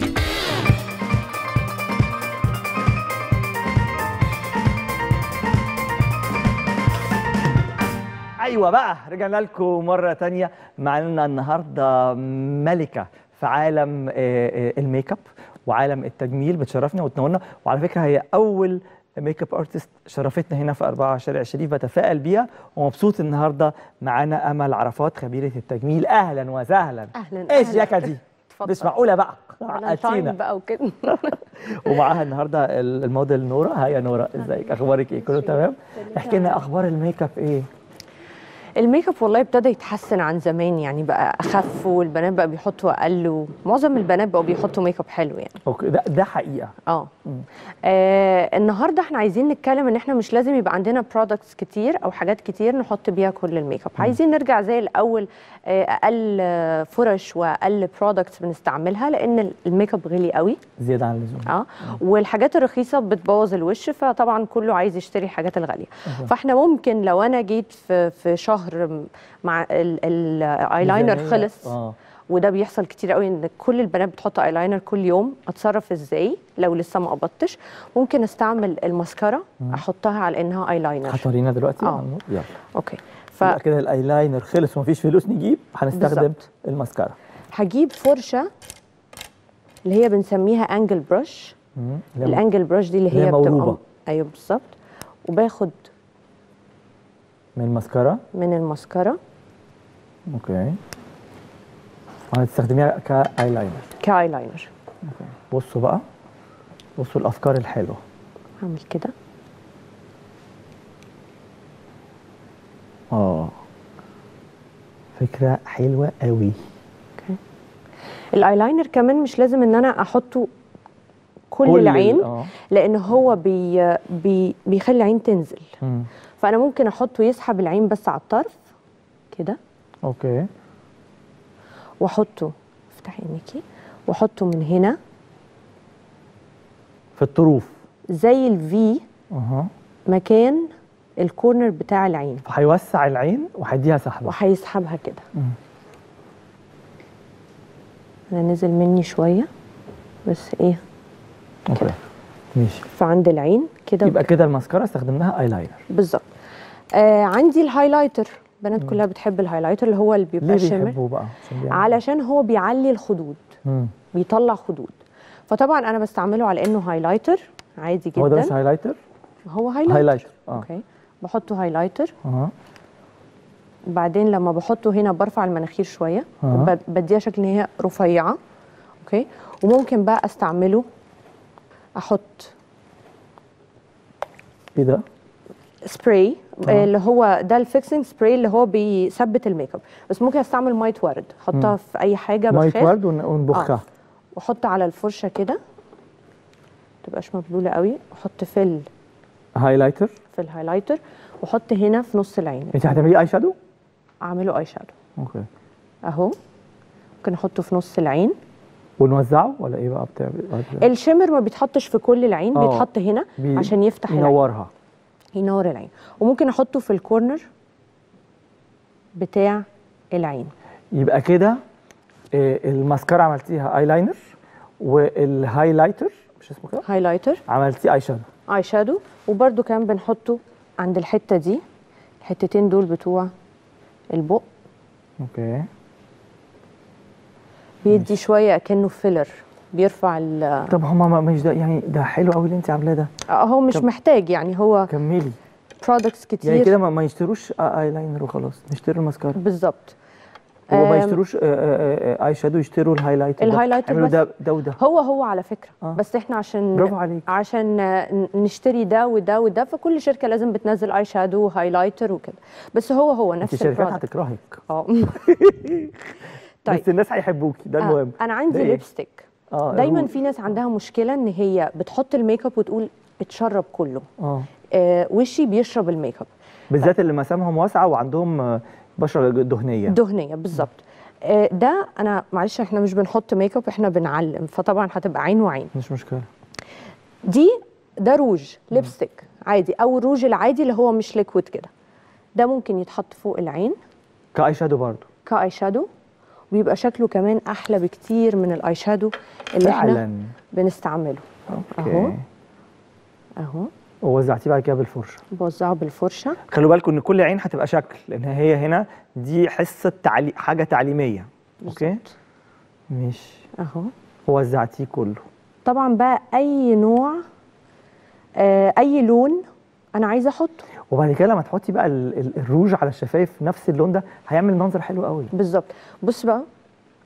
ايوه بقى رجعنا لكم مره تانية. معانا النهارده ملكه في عالم آه، آه، الميك اب وعالم التجميل بتشرفنا وتنورنا. وعلى فكره هي اول ميك اب ارتست شرفتنا هنا في أربعة شارع شريف. بتفائل بيها ومبسوط النهارده معانا امل عرفات خبيره التجميل. اهلا وسهلا. اهلا ايش أهلاً. ياكا دي؟ اتفضل. مش معقوله بقى فالنتاين عقدتينا. بقى وكده. ومعاها النهارده الموديل نوره. هيا نوره، ازيك؟ اخبارك ايه؟ كله تمام؟ احكي لنا اخبار الميك اب ايه؟ الميك اب والله ابتدى يتحسن عن زمان، يعني بقى اخف والبنات بقى بيحطوا اقل، ومعظم البنات بقوا بيحطوا ميك اب حلو يعني. اوكي، ده ده حقيقه. اه آه، النهارده احنا عايزين نتكلم ان احنا مش لازم يبقى عندنا برودكتس كتير او حاجات كتير نحط بيها كل الميك اب. عايزين نرجع زي الاول، آه، اقل آه، فرش واقل برودكتس بنستعملها، لان الميك اب غالي قوي زياده عن اللزوم. اه والحاجات الرخيصه بتبوظ الوش، فطبعا كله عايز يشتري الحاجات الغاليه. فاحنا ممكن لو انا جيت في في شهر مع الايلاينر ميزانية. خلص، اه وده بيحصل كتير قوي ان كل البنات بتحط ايلاينر كل يوم، اتصرف ازاي لو لسه ما قبضتش؟ ممكن استعمل الماسكارا احطها على انها ايلاينر. هتورينا دلوقتي؟ آه. يلا. اوكي، يبقى كده الايلاينر خلص ومفيش فلوس نجيب، هنستخدم بالظبط. الماسكارا. فهجيب فرشه اللي هي بنسميها انجل براش. مم. الانجل براش دي اللي اللي هي هي موروبة. بتبقى ايوه بالظبط، وباخد من الماسكارا. من الماسكارا اوكي، وهتستخدميها كايلاينر. كايلاينر. بصوا بقى، بصوا الافكار الحلوه. هعمل كده. اه فكره حلوه قوي. الايلاينر كمان مش لازم ان انا احطه كل, كل العين، اه لان هو بي بي بيخلي العين تنزل. مم. فانا ممكن احطه يسحب العين بس على الطرف كده، اوكي، واحطه، افتحي عينيكي، واحطه من هنا في الطروف زي الفي اها، مكان الكورنر بتاع العين، فهيوسع العين وهيديها سحبه. وهيسحبها كده. مم. انا نزل مني شويه بس ايه اوكي ماشي. فعند العين كده. يبقى كده الماسكارا استخدمناها ايلاينر. بالظبط. آه عندي الهايلايتر، البنات كلها بتحب الهايلايتر اللي هو اللي ليه بيبقى شامر، بيحبوه بقى؟ عشان بيعمل- علشان هو بيعلي الخدود، مم. بيطلع خدود. فطبعا انا بستعمله على انه هايلايتر عادي جدا. هو ده مش هايلايتر؟ هو هايلايتر. هايلايتر اه اوكي، بحطه هايلايتر. اه وبعدين لما بحطه هنا برفع المناخير شويه، آه. وب- بديها شكل ان هي رفيعه. اوكي، وممكن بقى استعمله احط ايه ده؟ سبراي، آه. اللي هو ده الفيكسنج سبراي اللي هو بيثبت الميك اب. بس ممكن استعمل ميه ورد، احطها في اي حاجه ميه بخاخ ورد ون- ونبخها. واحط على الفرشه كده، ما تبقاش مبلوله قوي. احط في ال... هايلايتر. في الهايلايتر، واحط هنا في نص العين. انت هتعملي اي شادو؟ اعمله اي شادو اوكي، اهو. ممكن احطه في نص العين. ونوزعه ولا ايه بقى بتعمل؟ الشimmer ما بيتحطش في كل العين، آه. بيتحط هنا بي- عشان يفتح العين، ينورها. ينور العين. وممكن احطه في الكورنر بتاع العين. يبقى كده آه، الماسكارا عملتيها ايلاينر، والهايلايتر مش اسمه كده؟ هايلايتر، عملتيه اي شادو. اي شادو. وبرده كمان بنحطه عند الحته دي، الحتتين دول بتوع البق، اوكي، بيدي شويه كانه فيلر، بيرفع ال... طب هما مش ده يعني ده حلو قوي اللي انت عاملاه ده. آه، هو مش طب- محتاج يعني، هو كملي. برودكتس كتير يعني كده ما ما يشتروش ايلاينر وخلاص، نشتري الماسكارا. بالظبط. وما آم، يشتروش آه، آه، آه، اي شادو، يشتروا الهايلايتر. ده. الهايلايتر اعملوا بس. ده ده وده. هو هو على فكره آه. بس احنا عشان برافو عليك. عشان ن- نشتري ده وده وده، فكل شركه لازم بتنزل اي شادو وهايلايتر وكده، بس هو هو انت نفس الشركات البرودكت. هتكرهك. اه طيب. بس الناس هيحبوكي، ده آه، المهم. انا عندي ده إيه؟ ليبستيك. اه دايما روج. في ناس عندها مشكله ان هي بتحط الميك اب وتقول اتشرب كله. اه آه وشي بيشرب الميك اب. بالذات اللي مسامهم واسعه وعندهم آه، بشره دهنيه. دهنيه بالظبط. آه ده انا معلش احنا مش بنحط ميك اب، احنا بنعلم، فطبعا هتبقى عين وعين. مش مشكله. دي ده روج ليبستيك عادي، او الروج العادي اللي هو مش ليكويد كده، ده ممكن يتحط فوق العين كاي شادو برضه. كاي شادو، وبيبقى شكله كمان احلى بكتير من الاي شادو اللي احنا فعلا. بنستعمله. اوكي. اهو اهو ووزعتيه بعد كده بالفرشه. بوزعه بالفرشه. خلوا بالكم ان كل عين هتبقى شكل، لان هي هنا دي حصه تعلي... حاجه تعليميه. اوكي بالظبط. ماشي. اهو. وزعتيه كله. طبعا بقى اي نوع، آه اي لون انا عايزه احطه. وبعد كده لما تحطي بقى ال... ال... الروج على الشفايف نفس اللون ده، هيعمل منظر حلو قوي. بالظبط. بص بقى، لا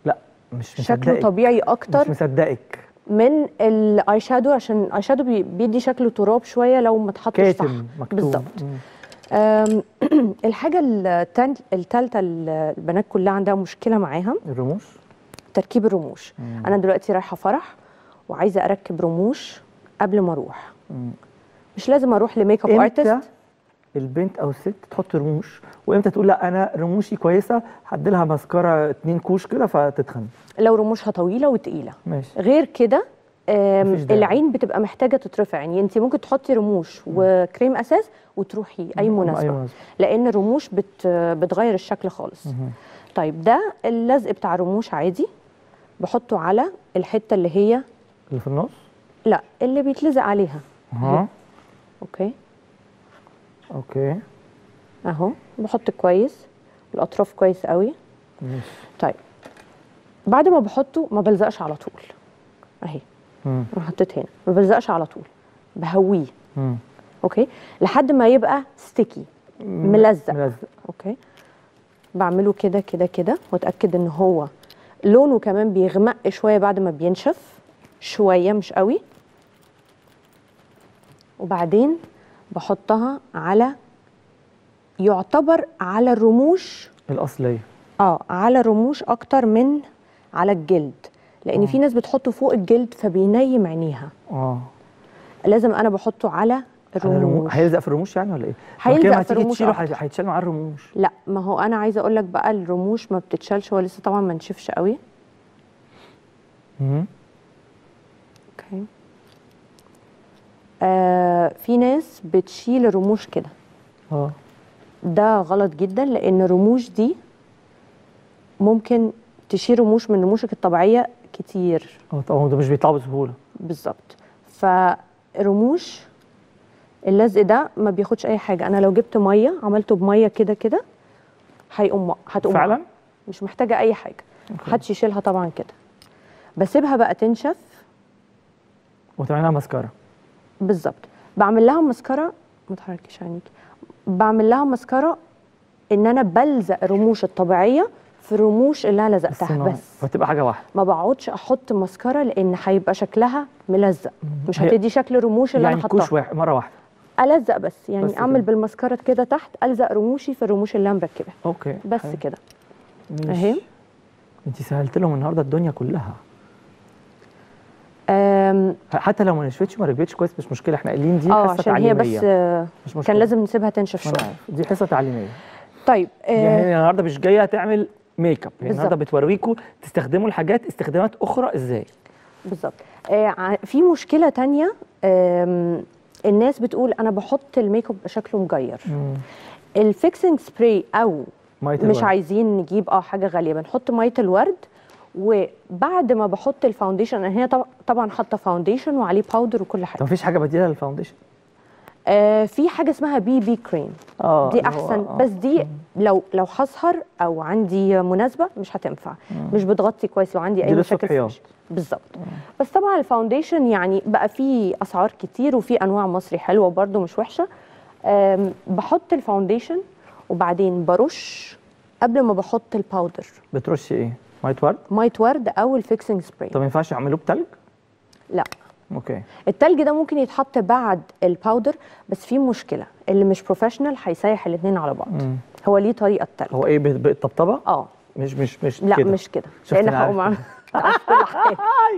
مش شكله مصدقك. طبيعي اكتر مش مصدقك. من الاي شادو، عشان الاي شادو بي- بيدي شكله تراب شويه لو ما اتحطش صح. كاتم مكتوب. بالظبط. مم. أم، الحاجه التان- التالتة اللي البنات كلها عندها مشكله معاها الرموش. تركيب الرموش. مم. انا دلوقتي رايحه فرح وعايزه اركب رموش قبل ما اروح. مم. مش لازم اروح لميك اب امتى ارتست. البنت او الست تحط رموش، وامتى تقول لا انا رموشي كويسه هدي لها ماسكارا اتنين كوش كده فتتخن؟ لو رموشها طويله وتقيله. ماشي. غير كده آم، مفيش داعي. العين بتبقى محتاجه تترفع، يعني انت ممكن تحطي رموش وكريم اساس وتروحي اي مم. مناسبه، أي مناسبة. لان الرموش بت بتغير الشكل خالص. مهم. طيب ده اللزق بتاع الرموش عادي، بحطه على الحته اللي هي اللي في النص. لا اللي بيتلزق عليها. اها. اوكي اوكي. اهو، بحط كويس الاطراف كويس قوي. ماشي. طيب بعد ما بحطه ما بلزقش على طول اهي، مم. انا حطيت هنا ما بلزقش على طول، بهويه. مم. اوكي لحد ما يبقى ستيكي ملزق. ملزق. اوكي بعمله كده كده كده واتاكد ان هو لونه كمان بيغمق شويه بعد ما بينشف شويه مش قوي، وبعدين بحطها على يعتبر على الرموش. الاصليه. اه على الرموش اكتر من على الجلد، لان في ناس بتحطه فوق الجلد فبينيم عينيها. اه لازم انا بحطه على على الرموش. الرموش. هيلزق في الرموش يعني ولا ايه؟ هيلزق كده ما في تيجي الرموش تشيله أكتر. هي- هيتشال معاه الرموش. لا ما هو انا عايزه اقول لك بقى الرموش ما بتتشالش، هو لسه طبعا ما نشفش قوي. مم. اوكي آه في ناس بتشيل الرموش كده، اه ده غلط جدا، لان الرموش دي ممكن تشيل رموش من رموشك الطبيعيه كتير. اه طبعا ده مش بيطلع بسهوله. بالظبط. فرموش اللزق ده ما بياخدش اي حاجه، انا لو جبت ميه عملته بميه كده كده هيقوم هتقوم فعلا؟ معاها. مش محتاجه اي حاجه، محدش يشيلها طبعا كده. بسيبها بقى تنشف. وتعملها ماسكارا. بالظبط. بعمل لها ماسكارا، ما تحركيش عينيكي، بعمل لها ماسكارا ان انا بلزق الرموش الطبيعيه في الرموش اللي انا لزقتها الصناعي. بس. فتبقى حاجه واحده. ما بقعدش احط ماسكارا لان هيبقى شكلها ملزق، مش هي- هتدي شكل الرموش اللي يعني انا حطاها. كوش واحد مره واحده. الزق بس، يعني بس اعمل كده. بالماسكارا كده تحت، الزق رموشي في الرموش اللي انا مركبها اوكي بس حلو. كده ماشي. اهي. انت سهلت لهم النهارده الدنيا كلها. أم، حتى لو ما نشفتش ما ركبتش كويس مش مشكله، احنا قايلين دي اه حصه عشان هي تعليميه. بس آه، مش مشكله. كان لازم نسيبها تنشف ما أنا شويه. عارف. دي حصه تعليميه. طيب يعني آه هي النهارده مش جايه تعمل ميك اب، هي بالظبط. النهارده بتوريكم تستخدموا الحاجات استخدامات اخرى ازاي. بالظبط. آه ع- في مشكله تانية، آم، الناس بتقول انا بحط الميك اب شكله مجير. الفيكسنج سبراي او مية مش الورد. عايزين نجيب اه حاجه غاليه، بنحط ميه الورد، وبعد ما بحط الفاونديشن، هي طب- طبعا حاطه فاونديشن وعليه باودر وكل طب حاجه. مفيش حاجه بديله للفاونديشن؟ آه في حاجه اسمها بي بي كريم، اه دي اللي هو- احسن، آه. بس دي لو لو هسهر او عندي مناسبه مش هتنفع، مش بتغطي كويس لو عندي دي اي مشاكل في للصبحيات. الوش. بالظبط. بس طبعا الفاونديشن يعني بقى فيه اسعار كتير وفي انواع مصري حلوه برده مش وحشه. آم، بحط الفاونديشن وبعدين برش قبل ما بحط الباودر بترش ايه؟ ميه ورد؟ ميه ورد او الفيكسنج سبراي. طب ما ينفعش يعملوه بتلج؟ لا اوكي. التلج ده ممكن يتحط بعد الباودر، بس في مشكله اللي مش بروفيشنال هيسيح الاثنين على بعض. مم. هو ليه طريقه التلج. هو ايه بت- بالطبطبه؟ اه مش مش مش لا كده. مش كده، شفت لان أنا هقوم عارف. أعمل- عارف كل حاجه.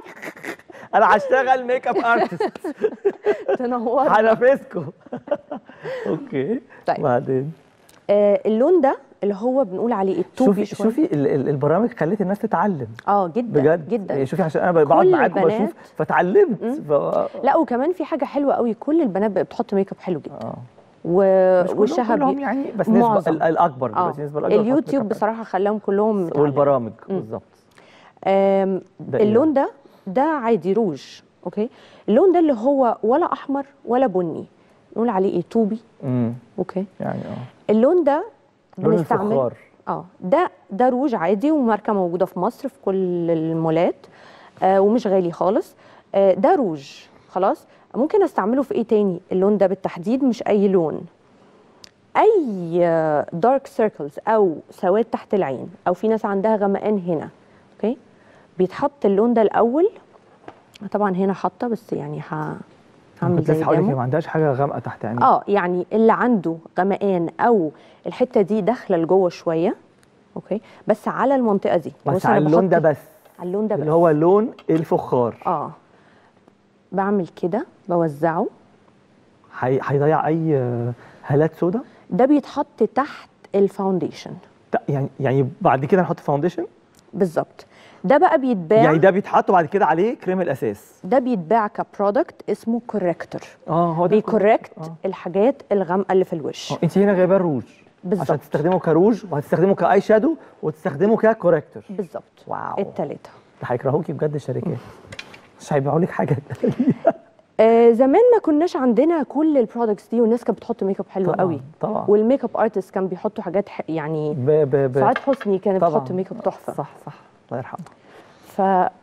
انا هشتغل ميك اب ارتست تنور. هنافسكم. اوكي. طيب. بعدين آه اللون ده اللي هو بنقول عليه التوبي شوفي شويه. شوفي ال- ال- البرامج خلت الناس تتعلم اه جدا بجد جدا. يعني شوفي عشان انا بقعد كل معاكم البنات- بشوف فتعلمت ف... لا وكمان في حاجه حلوه قوي، كل البنات بقت بتحط ميك اب حلو جدا. اه و... مش كلهم- وشها كلهم بي- يعني بس نسبه معظم. ال- الاكبر اه دلوقتي نسبه الاكبر اليوتيوب بتحط ميك اب بصراحه خلاهم كلهم حلو. متعلمين. والبرامج بالظبط. آم، ده إيه اللون ده ده عادي روج. اوكي اللون ده اللي هو ولا احمر ولا بني، نقول عليه ايه توبي. امم اوكي يعني اه اللون ده لون بنستعمل الفخار. اه ده ده روج عادي وماركه موجوده في مصر في كل المولات، آه ومش غالي خالص. آه ده روج خلاص. ممكن استعمله في ايه تاني اللون ده بالتحديد، مش اي لون، اي دارك سيركلز او سواد تحت العين، او في ناس عندها غمقان هنا. اوكي بيتحط اللون ده الاول. طبعا هنا حاطه بس يعني ه... هعمل كنت زي لسه هقول لك ديمو. ما عندهاش حاجه غامقه تحت عينيها. اه يعني اللي عنده غمقان او الحته دي داخله لجوه شويه، اوكي، بس على المنطقه دي. بس بص أنا على اللون ده بحط بس، على اللون ده بس اللي هو لون الفخار. اه بعمل كده بوزعه. هي- هيضيع اي آه، هالات سودا. ده بيتحط تحت الفاونديشن يعني يعني بعد كده نحط فاونديشن. بالظبط. ده بقى بيتباع يعني ده بيتحط وبعد كده عليه كريم الاساس. ده بيتباع كبرودكت اسمه كوريكتور. اه هو ده بيكوركت آه. الحاجات الغامقه اللي في الوش. آه، انت هنا جايبه الروج بالظبط. عشان تستخدمه كروج وهتستخدمه كاي شادو وتستخدمه ككوريكتور. بالظبط. واو. التلاته. ده هيكرهوكي بجد الشركات، مش هيبيعوا لك حاجه. آه زمان ما كناش عندنا كل البرودكتس دي والناس كانت بتحط ميك اب حلو طبعاً، قوي. طبعا. والميك اب ارتست كان بيحطوا حاجات ح... يعني ب ب ب سعاد حسني كانت طبعاً. بتحط ميك اب تحفه. صح صح الله يرحمه. ف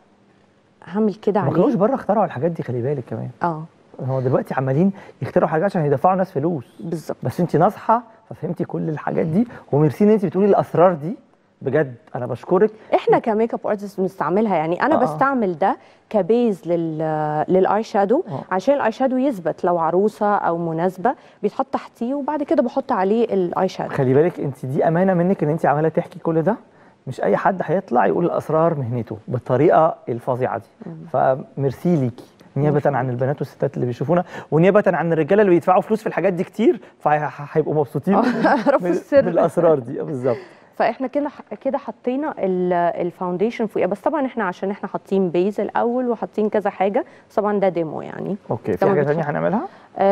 هعمل كده ما كانوش عليه. بره اخترعوا الحاجات دي، خلي بالك كمان. اه هو دلوقتي عمالين يخترعوا حاجات عشان يدفعوا ناس فلوس. بالظبط. بس انت ناصحه ففهمتي كل الحاجات دي، وميرسي ان انت بتقولي الاسرار دي، بجد انا بشكرك. احنا كميك اب ارتست بنستعملها، يعني انا آه. آه. بستعمل ده كبيز لل للاي شادو آه. عشان الاي شادو يثبت لو عروسه او مناسبه بيتحط تحتيه وبعد كده بحط عليه الاي شادو. خلي بالك انت دي امانه منك ان انت عماله تحكي كل ده، مش اي حد هيطلع يقول الاسرار مهنته بالطريقه الفظيعه دي. فميرسي ليكي نيابه عن البنات والستات اللي بيشوفونا، ونيابه عن الرجاله اللي بيدفعوا فلوس في الحاجات دي كتير، فهيبقوا مبسوطين عرفوا من السر. بالاسرار دي. بالظبط. فاحنا كده كده حطينا ال- الفاونديشن فوقيها، بس طبعا احنا عشان احنا حاطين بيز الاول وحاطين كذا حاجه، بس طبعا ده ديمو يعني. اوكي، في طبعاً حاجه بتحط- ثانيه هنعملها؟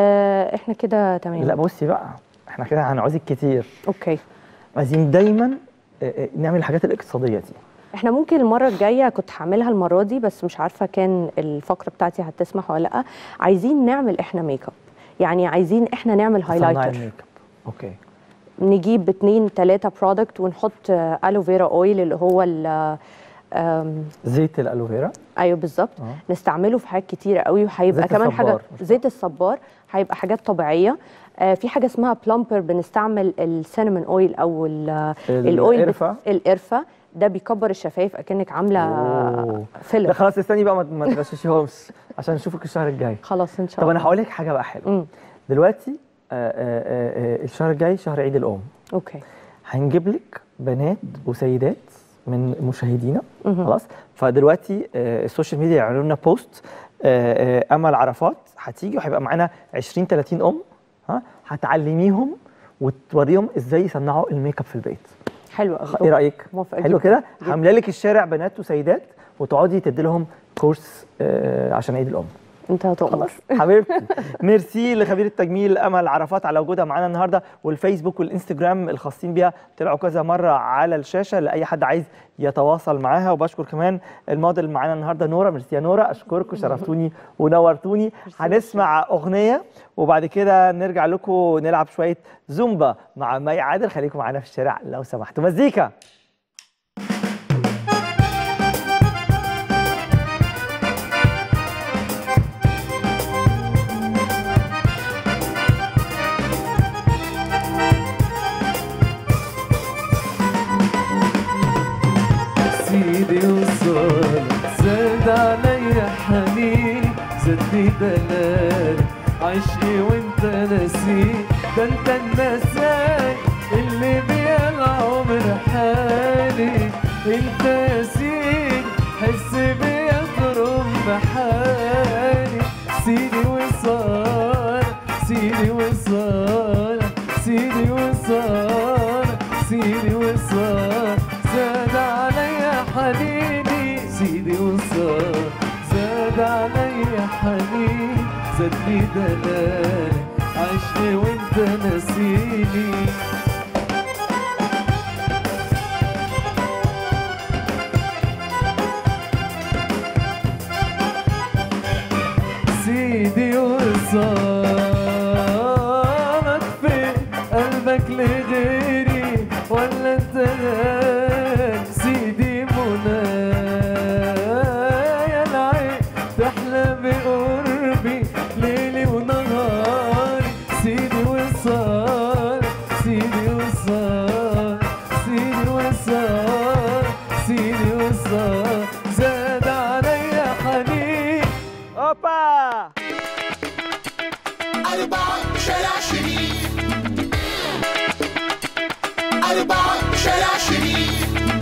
آه احنا كده تمام. لا بصي بقى، احنا كده هنعوزك كتير. اوكي. عايزين دايما آه، آه، نعمل الحاجات الاقتصاديه دي. احنا ممكن المره الجايه، كنت هعملها المره دي بس مش عارفه كان الفقره بتاعتي هتسمح ولا لا، عايزين نعمل احنا ميك اب، يعني عايزين احنا نعمل تصنعي هايلايتر. الميك اب. اوكي. نجيب اتنين تلاته برودكت ونحط آه، الوفيرا اويل اللي هو ال آم، زيت الالوفيرا. ايوه بالظبط. آه. نستعمله في حاجات كتيره قوي، وهيبقى زيت كمان حاجه الصبار، مش زيت الصبار هيبقى حاجات طبيعيه. آه في حاجه اسمها بلامبر، بنستعمل السينامون اويل او ال- الاويل بت- القرفة. القرفه، ده بيكبر الشفايف اكنك عامله أوه. لا فيلر. خلاص استني بقى، ما- ما تغششيهمش عشان نشوفك الشهر الجاي. خلاص ان شاء طب الله. انا هقول لك حاجه بقى حلوه. مم. دلوقتي آه، آه، آه، آه، الشهر الجاي شهر عيد الام، اوكي. هنجيب لك بنات وسيدات من مشاهدينا. مهم. خلاص. فدلوقتي آه، السوشيال ميديا يعملوا لنا بوست، آه، آه، امل عرفات هتيجي وهيبقى معانا عشرين تلاتين ام، ها، هتعلميهم وتوريهم ازاي يصنعوا الميك اب في البيت. حلو قوي. ايه رايك؟ موافقة حلو جداً. كده. عامله لك الشارع بنات وسيدات وتقعدي تدي لهم كورس آه، عشان عيد الام. انت هتؤمر. خلاص حبيبتي. ميرسي لخبير التجميل امل عرفات على وجودها معانا النهارده، والفيسبوك والانستجرام الخاصين بيها طلعوا كذا مره على الشاشه لاي حد عايز يتواصل معاها. وبشكر كمان الموديل معانا النهارده نوره. ميرسي يا نوره، اشكركم، شرفتوني ونورتوني. هنسمع اغنيه وبعد كده نرجع لكم نلعب شويه زومبا مع مي عادل. خليكم معانا في الشارع لو سمحتوا. مزيكا. سيدي وصالك زاد عليا حنيني، زادني دلالك عشقي وانت ناسيني، ده انت النساي اللي بيا العمر حالي، انت يا سيدي حس بيا ترم بحالي. سيدي وصالك سيدي وصالك سيدي وصالك سيدي وصالك زاد عليا حنيني، سيدي وصالك زاد عليا حنيني، زادني دلالك عشقي وانت ناسيني. سيدي وصالك في قلبك لغيري ولا انت غالي؟ سيدي منايا العين تحلى بقربي ليلي ونهاري. سيدي وصالك سيدي وصالك سيدي وصالك سيدي وصالك شارع شريف أربعة شارع شريف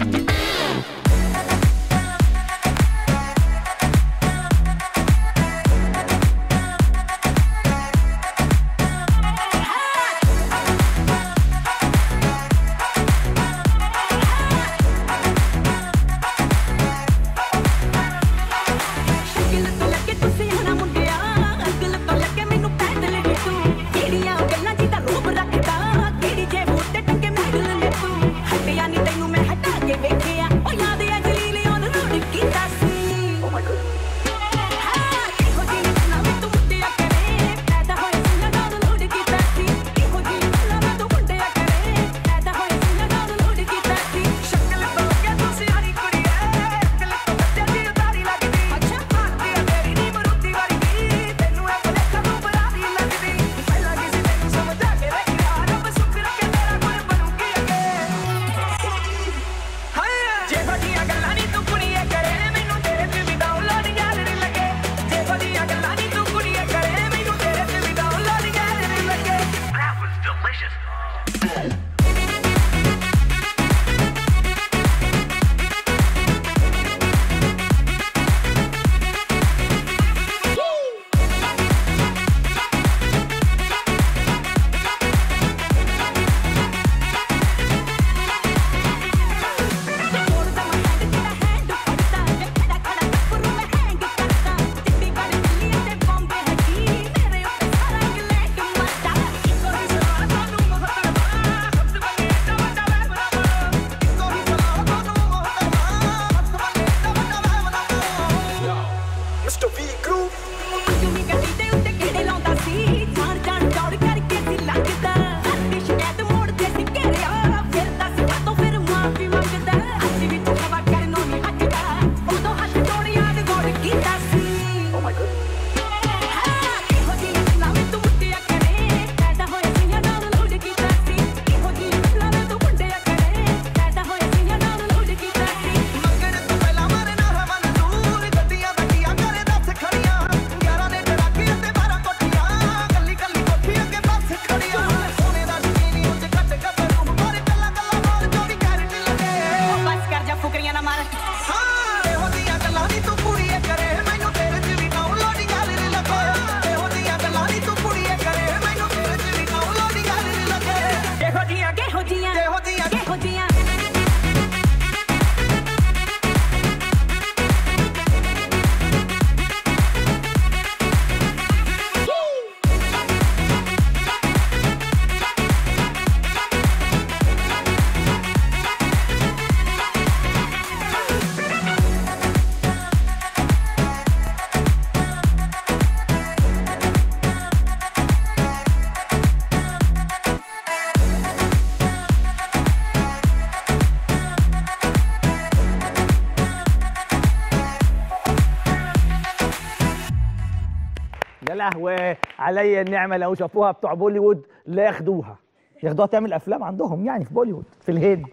لهوي عليا النعمه لو شافوها بتوع بوليوود لا ياخدوها ياخدوها تعمل افلام عندهم يعني في بوليوود في الهند.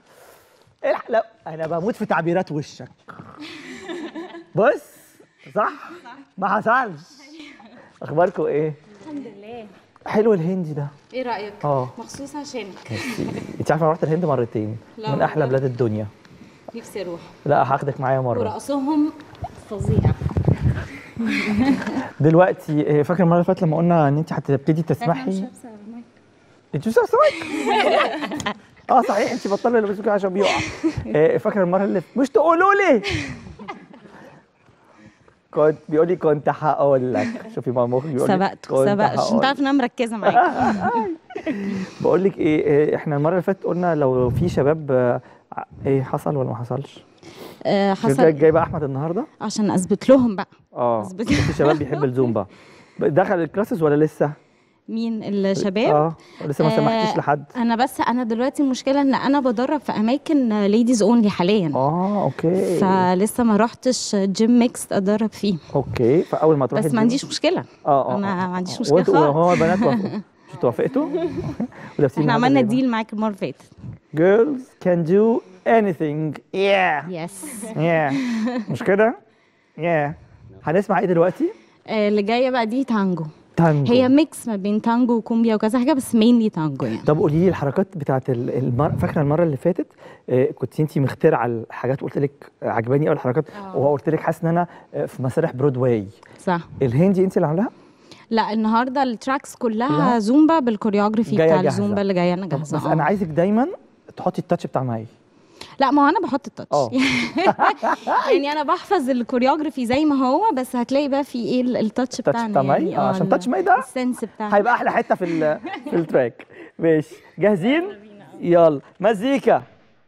الحق لا انا بموت في تعبيرات وشك. بص صح؟ ما حصلش. اخباركم ايه؟ الحمد لله. حلو الهندي ده. ايه رايك؟ اه مخصوص عشانك. انت عارفه انا رحت الهند مرتين من احلى بلاد الدنيا. نفسي اروح. لا هاخدك معايا مره. ورقصهم فظيع. دلوقتي فاكر المره اللي فاتت لما قلنا ان انت هتبتدي تسمحي؟ انت مش سمك؟ اه صحيح انت بطلي اللي بتسوقي عشان بيقع. فاكر المره اللي مش تقولوا لي كنت بيقول لي كنت هقول لك. شوفي ماما مخي بيقول لي سبقته سبقت عشان تعرف ان انا مركزه معاك. بقول لك ايه، احنا المره اللي فاتت قلنا لو في شباب ايه حصل ولا ما حصلش؟ آه حصل. جاي بقى احمد النهارده عشان اثبت لهم بقى. اه في شباب بيحب الزومبا. دخل الكلاسز ولا لسه؟ مين الشباب؟ اه لسه ما سمحتيش آه لحد. انا بس انا دلوقتي المشكله ان انا بدرب في اماكن ليديز اونلي حاليا. اه اوكي. فلسه ما رحتش جيم ميكس ادرب فيه. اوكي فاول ما تروحي بس ما عنديش مشكله. اه اه انا ما عنديش مشكله خالص. وهو البنات وافقوا؟ مش توافقتوا؟ احنا عملنا ديل معاك المره اللي فاتت. Girls can do anything. Yeah. Yes. Yeah. مش كده؟ Yeah. هنسمع ايه دلوقتي؟ اللي جايه بقى دي تانجو. تانجو. هي ميكس ما بين تانجو وكومبيا وكذا حاجه، بس مينلي تانجو يعني. طب قولي لي الحركات بتاعت ال- المر... فاكره المره اللي فاتت آه كنت انت مخترعه الحاجات وقلت لك عجباني قوي الحركات، آه. وقلت لك حاسه ان انا آه، في مسارح برودواي. صح. الهندي انت اللي عاملاها؟ لا النهارده التراكس كلها, كلها؟ كلها زومبا بالكوريوغرافي جاية بتاع جاهزة. الزومبا اللي جايه انا طب جاهزه. بس آه. انا عايزك دايما تحطي التاتش بتاع مي. لا ما هو انا بحط التاتش. اه يعني انا بحفظ الكوريوغرافي زي ما هو، بس هتلاقي بقى في ايه ال- التاتش التاتش بتاعنا بتاع مي؟ يعني. اه عشان ال- تاتش مي ده السنس بتاعنا هيبقى احلى حته في ال- في التراك. ماشي جاهزين؟ يلا مزيكا.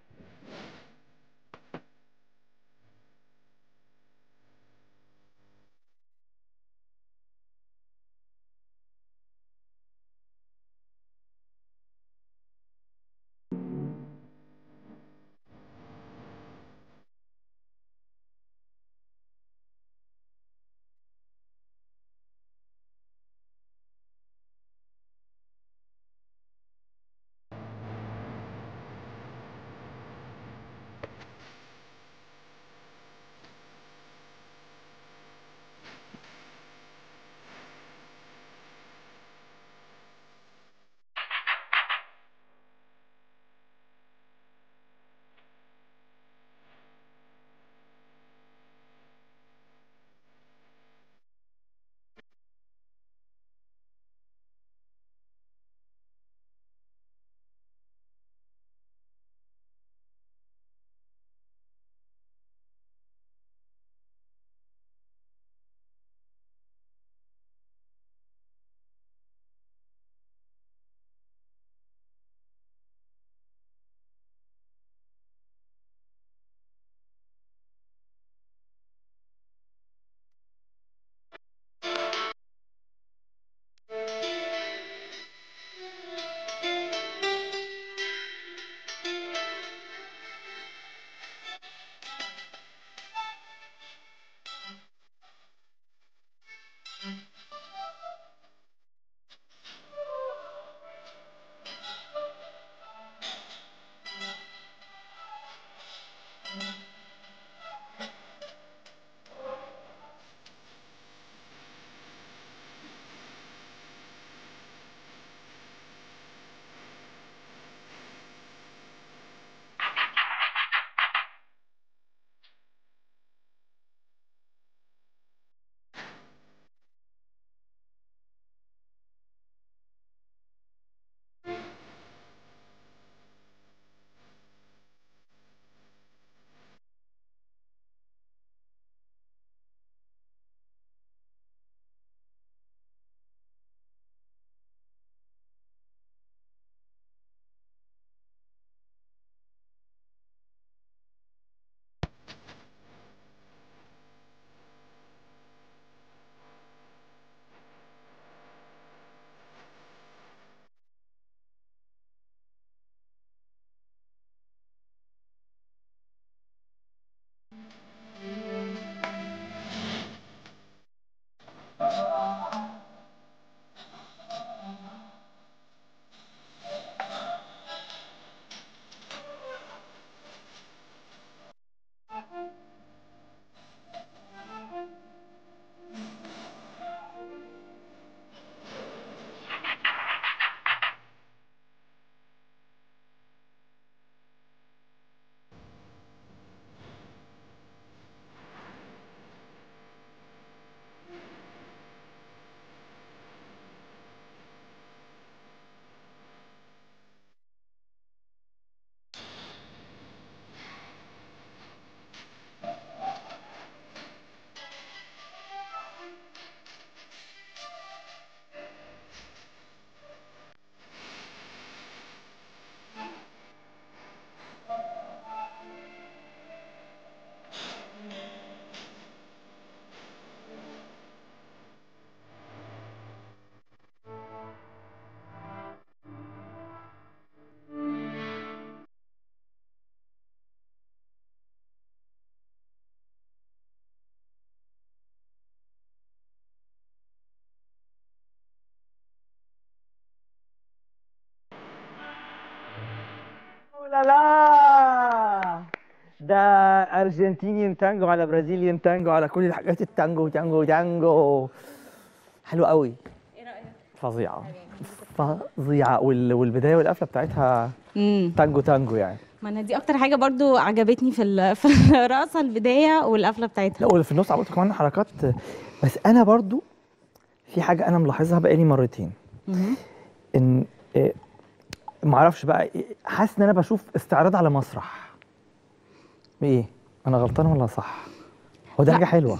لا لا ده ارجنتينيان تانجو على برازيليان تانجو على كل الحاجات، التانجو تانجو تانجو حلو قوي. فظيعه فظيعه وال- والبدايه والقفله بتاعتها امم تانجو تانجو يعني. ما انا دي اكتر حاجه برضو عجبتني في ال- في الرقصه، البدايه والقفله بتاعتها. لا وفي النص عملت كمان حركات. بس انا برضو في حاجه انا ملاحظها بقالي مرتين، مهم. ان إيه، معرفش بقى إيه، حاسس ان انا بشوف استعراض على مسرح. ايه انا غلطان ولا صح؟ هو ده لا. حاجه حلوه.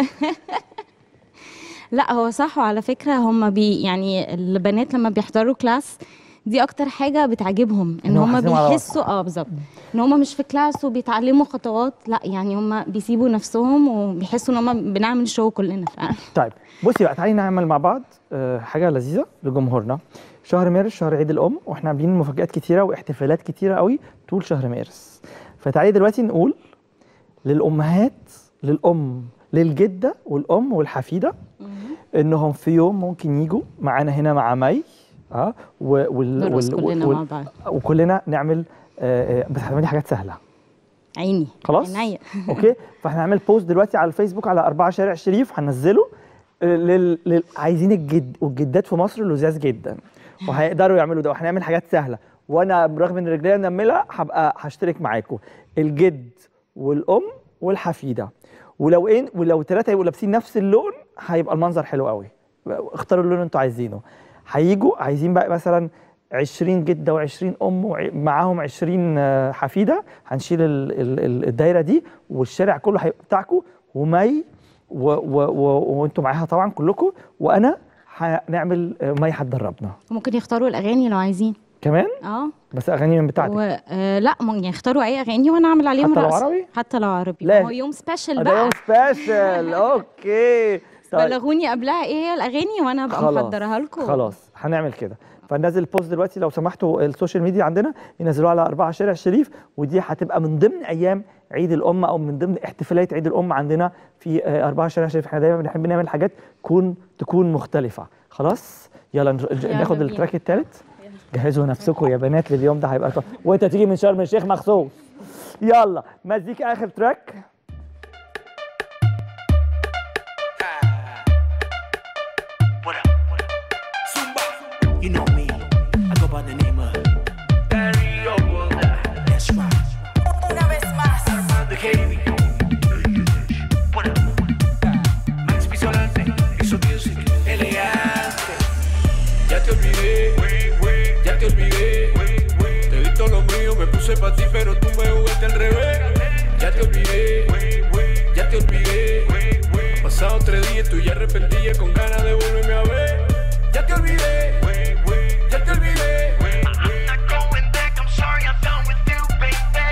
لا هو صح، وعلى فكره هم بي يعني البنات لما بيحضروا كلاس دي اكتر حاجه بتعجبهم، ان إن هم هم حاسين على بيحسوا اه بالظبط ان هم مش في كلاس وبيتعلموا خطوات، لا يعني هم بيسيبوا نفسهم وبيحسوا ان هم بنعمل شو كلنا فعلا. طيب بصي بقى، تعالي نعمل مع بعض آه، حاجه لذيذه لجمهورنا. شهر مارس شهر عيد الام، واحنا عاملين مفاجآت كتيره واحتفالات كتيره قوي طول شهر مارس. فتعالي دلوقتي نقول للامهات، للام، للجده والام والحفيده، انهم في يوم ممكن يجوا معانا هنا مع مي اه و- وال نرقص وال- كلنا وال- مع بعض. وكلنا نعمل آه، آه، بس هتعملي حاجات سهله. عيني خلاص؟ عينيا. اوكي، فاحنا هنعمل بوست دلوقتي على الفيسبوك على أربعة شارع شريف، هننزله آه، لل... لل... عايزين الجد والجدات في مصر لذاذ جدا وهيقدروا يعملوا ده، وهنعمل حاجات سهله، وانا برغم ان رجليا منمله هبقى هشترك معاكم، الجد والام والحفيده، ولو ايه ولو ثلاثه يبقوا لابسين نفس اللون هيبقى المنظر حلو قوي. اختاروا اللون اللي انتوا عايزينه. هيجوا عايزين بقى مثلا عشرين جده وعشرين ام ومعاهم عشرين آه، حفيده، هنشيل ال- ال- ال- الدايره دي والشارع كله هيبقى بتاعكم، ومي و- و- و- وانتوا معاها طبعا كلكم، وانا هنعمل آه، مي هتدربنا ممكن يختاروا الاغاني لو عايزين كمان، اه بس اغاني من بتاعتك. و... آه لا ممكن يختاروا اي اغاني وانا اعمل عليهم حتى لو رقص. عربي؟ حتى لو عربي، لا. هو يوم سبيشال ده بقى. يوم سبيشال. اوكي طيب. بلغوني قبلها ايه هي الاغاني وانا ابقى خلاص محضرها لكم. خلاص هنعمل كده. فننزل البوست دلوقتي لو سمحتوا، السوشيال ميديا عندنا ينزلوها على أربعة شارع شريف، ودي هتبقى من ضمن ايام عيد الام او من ضمن احتفالات عيد الام عندنا في آه، أربعة شارع شريف. احنا دايما بنحب نعمل حاجات تكون تكون مختلفه. خلاص يلا نج- يلا ناخد بينا. التراك الثالث. جهزوا نفسكم يا بنات لليوم ده هيبقى طف. وانت تيجي من شرم الشيخ مخصوص. يلا مزيكا اخر تراك. What up? What up? Zumba. You know me. I go by the name of Dario. That's right. Una vez más. The K B. What up? Max Pisolante. Hizo music elegante. Ya te olvidé. Ya te olvidé. Te di todo lo mío, me puse pa' ti, pero tú me jugaste al revés. Ya te olvidé. Ya te olvidé. Pasado tres días, tú ya arrepentida con ganas de volverme a ver. Ya te olvidé, ya te olvidé. I'm not going back, I'm sorry, I'm done with you, baby.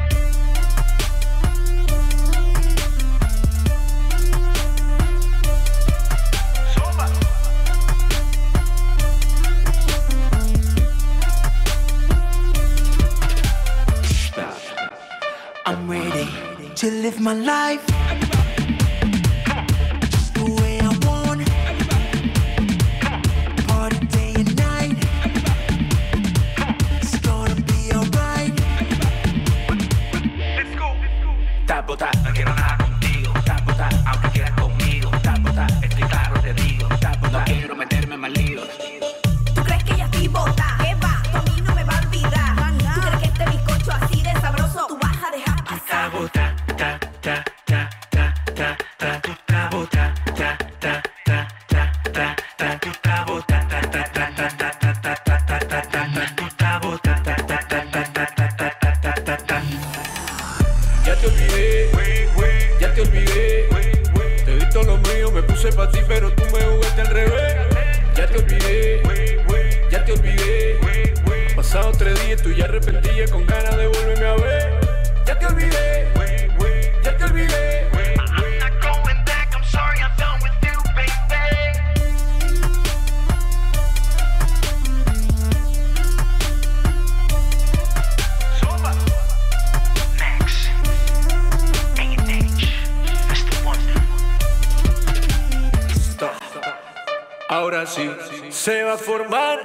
Zumba. Stop. I'm ready to live my life the way I want. Party day and night. It's gonna be alright. Let's go. Tabota, no quiero nada contigo. Tabota, aunque quieras conmigo. Tabota, estoy claro, te digo. Tabota, no quiero meterme en más líos. ¿Tú crees que ya estoy bota? ¿Qué va? Tú a mí no me va a olvidar. ¿Tú crees que este bizcocho así de sabroso tú vas a dejar pasar? Tabota, ta, ta, ta, ta, ta, ta. Tu tabota, ta, ta, ta, ta, ta, ta. Tu tabota, ta, ta, ta, ta, ta, ta, ta, ta, ta, ta, ta. Tu tabota, ta, ta, ta, ta, ta, ta, ta, ta, ta, ta. Ya te olvidé, ya te olvidé. Te di todo lo mío, me puse pa' ti, pero tú me jugaste al revés. Ya te olvidé, ya te olvidé. Pasado tres días, tú ya arrepentida con ganas de volverme a ver. Ya te olvidé, ya te olvidé. I'm not going back, I'm sorry, I'm done with you, baby. Zumba. Max. A and H. That's the one. Stop. Ahora sí, se va a formar.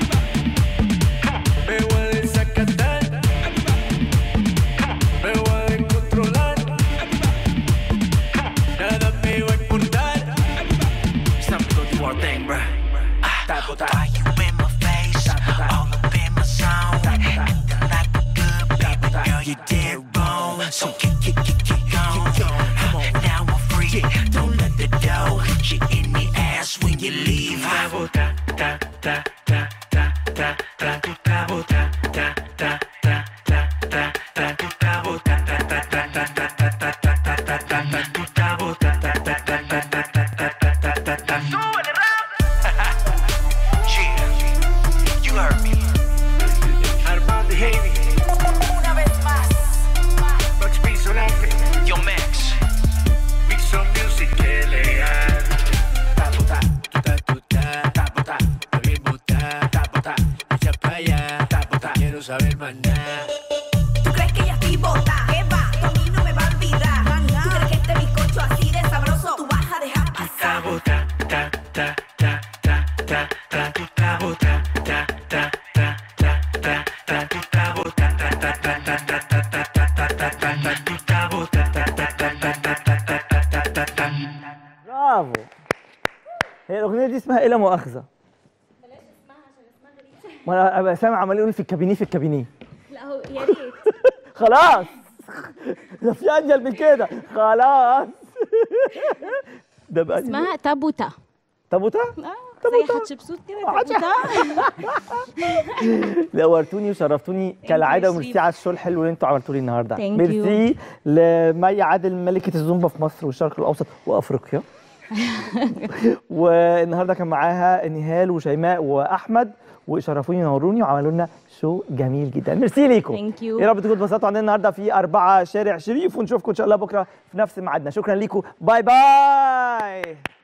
Me voy a desacatar. Me voy a descontrolar. Nada me va a importar. It's time to go do our thing, bruh. Ah, tapo, ta tutta bota ta ta ta ta ta ta tutta bota ta ta ta ta ta ta ta ta ta ta ta tutta bota ta ta ta ta ta ta ta ta ta ta. You heard me. Armando Haney. Una vez más. Max Pisonante. Yo Max. Pixon Music que leal. Ta bota, ta tuta, ta bota, ta bien bota, ta bota, echa pa' allá, ta bota, quiero saber más nada. ¿Tú crees que ya estoy bota? ¿Qué va? Tú a mí no me va a olvidar. ¿Tú crees que este bizcocho así de sabroso tú vas a dejar Ta pasar? bota, ta ta ta ta ta ta tuta bota, ta ta ta ta ta ta tuta bota, ta ta ta ta ta ta ta ta ta ta ta tuta bota, ta ta ta ta ta ta ta ta ta. برافو. هي الاغنيه دي اسمها ايه لا مؤاخذه؟ بلاش اسمها عشان اسمها غريب. ما انا ابقى سامع عمال يقول في الكابينيه في الكابينيه. لا هو يا ريت. خلاص ده في انجل من كده خلاص. ده بقى اسمها تابوتا. تابوتا؟ اه زي حتشبسوت كده تابوتا. نورتوني وشرفتوني كالعاده، you, وميرسي على الشغل الحلو اللي انتوا عملتوه لي النهارده. Thank you. ميرسي لمي عادل ملكه الزومبا في مصر والشرق الاوسط وافريقيا. والنهارده كان معاها نهال وشيماء واحمد، وشرفوني ونوروني وعملوا لنا شو جميل جدا. ميرسي ليكم. Thank you. يا رب تكونوا اتبسطتوا عندنا النهارده في أربعة شارع شريف، ونشوفكم ان شاء الله بكره في نفس ميعادنا. شكرا ليكم، باي باي.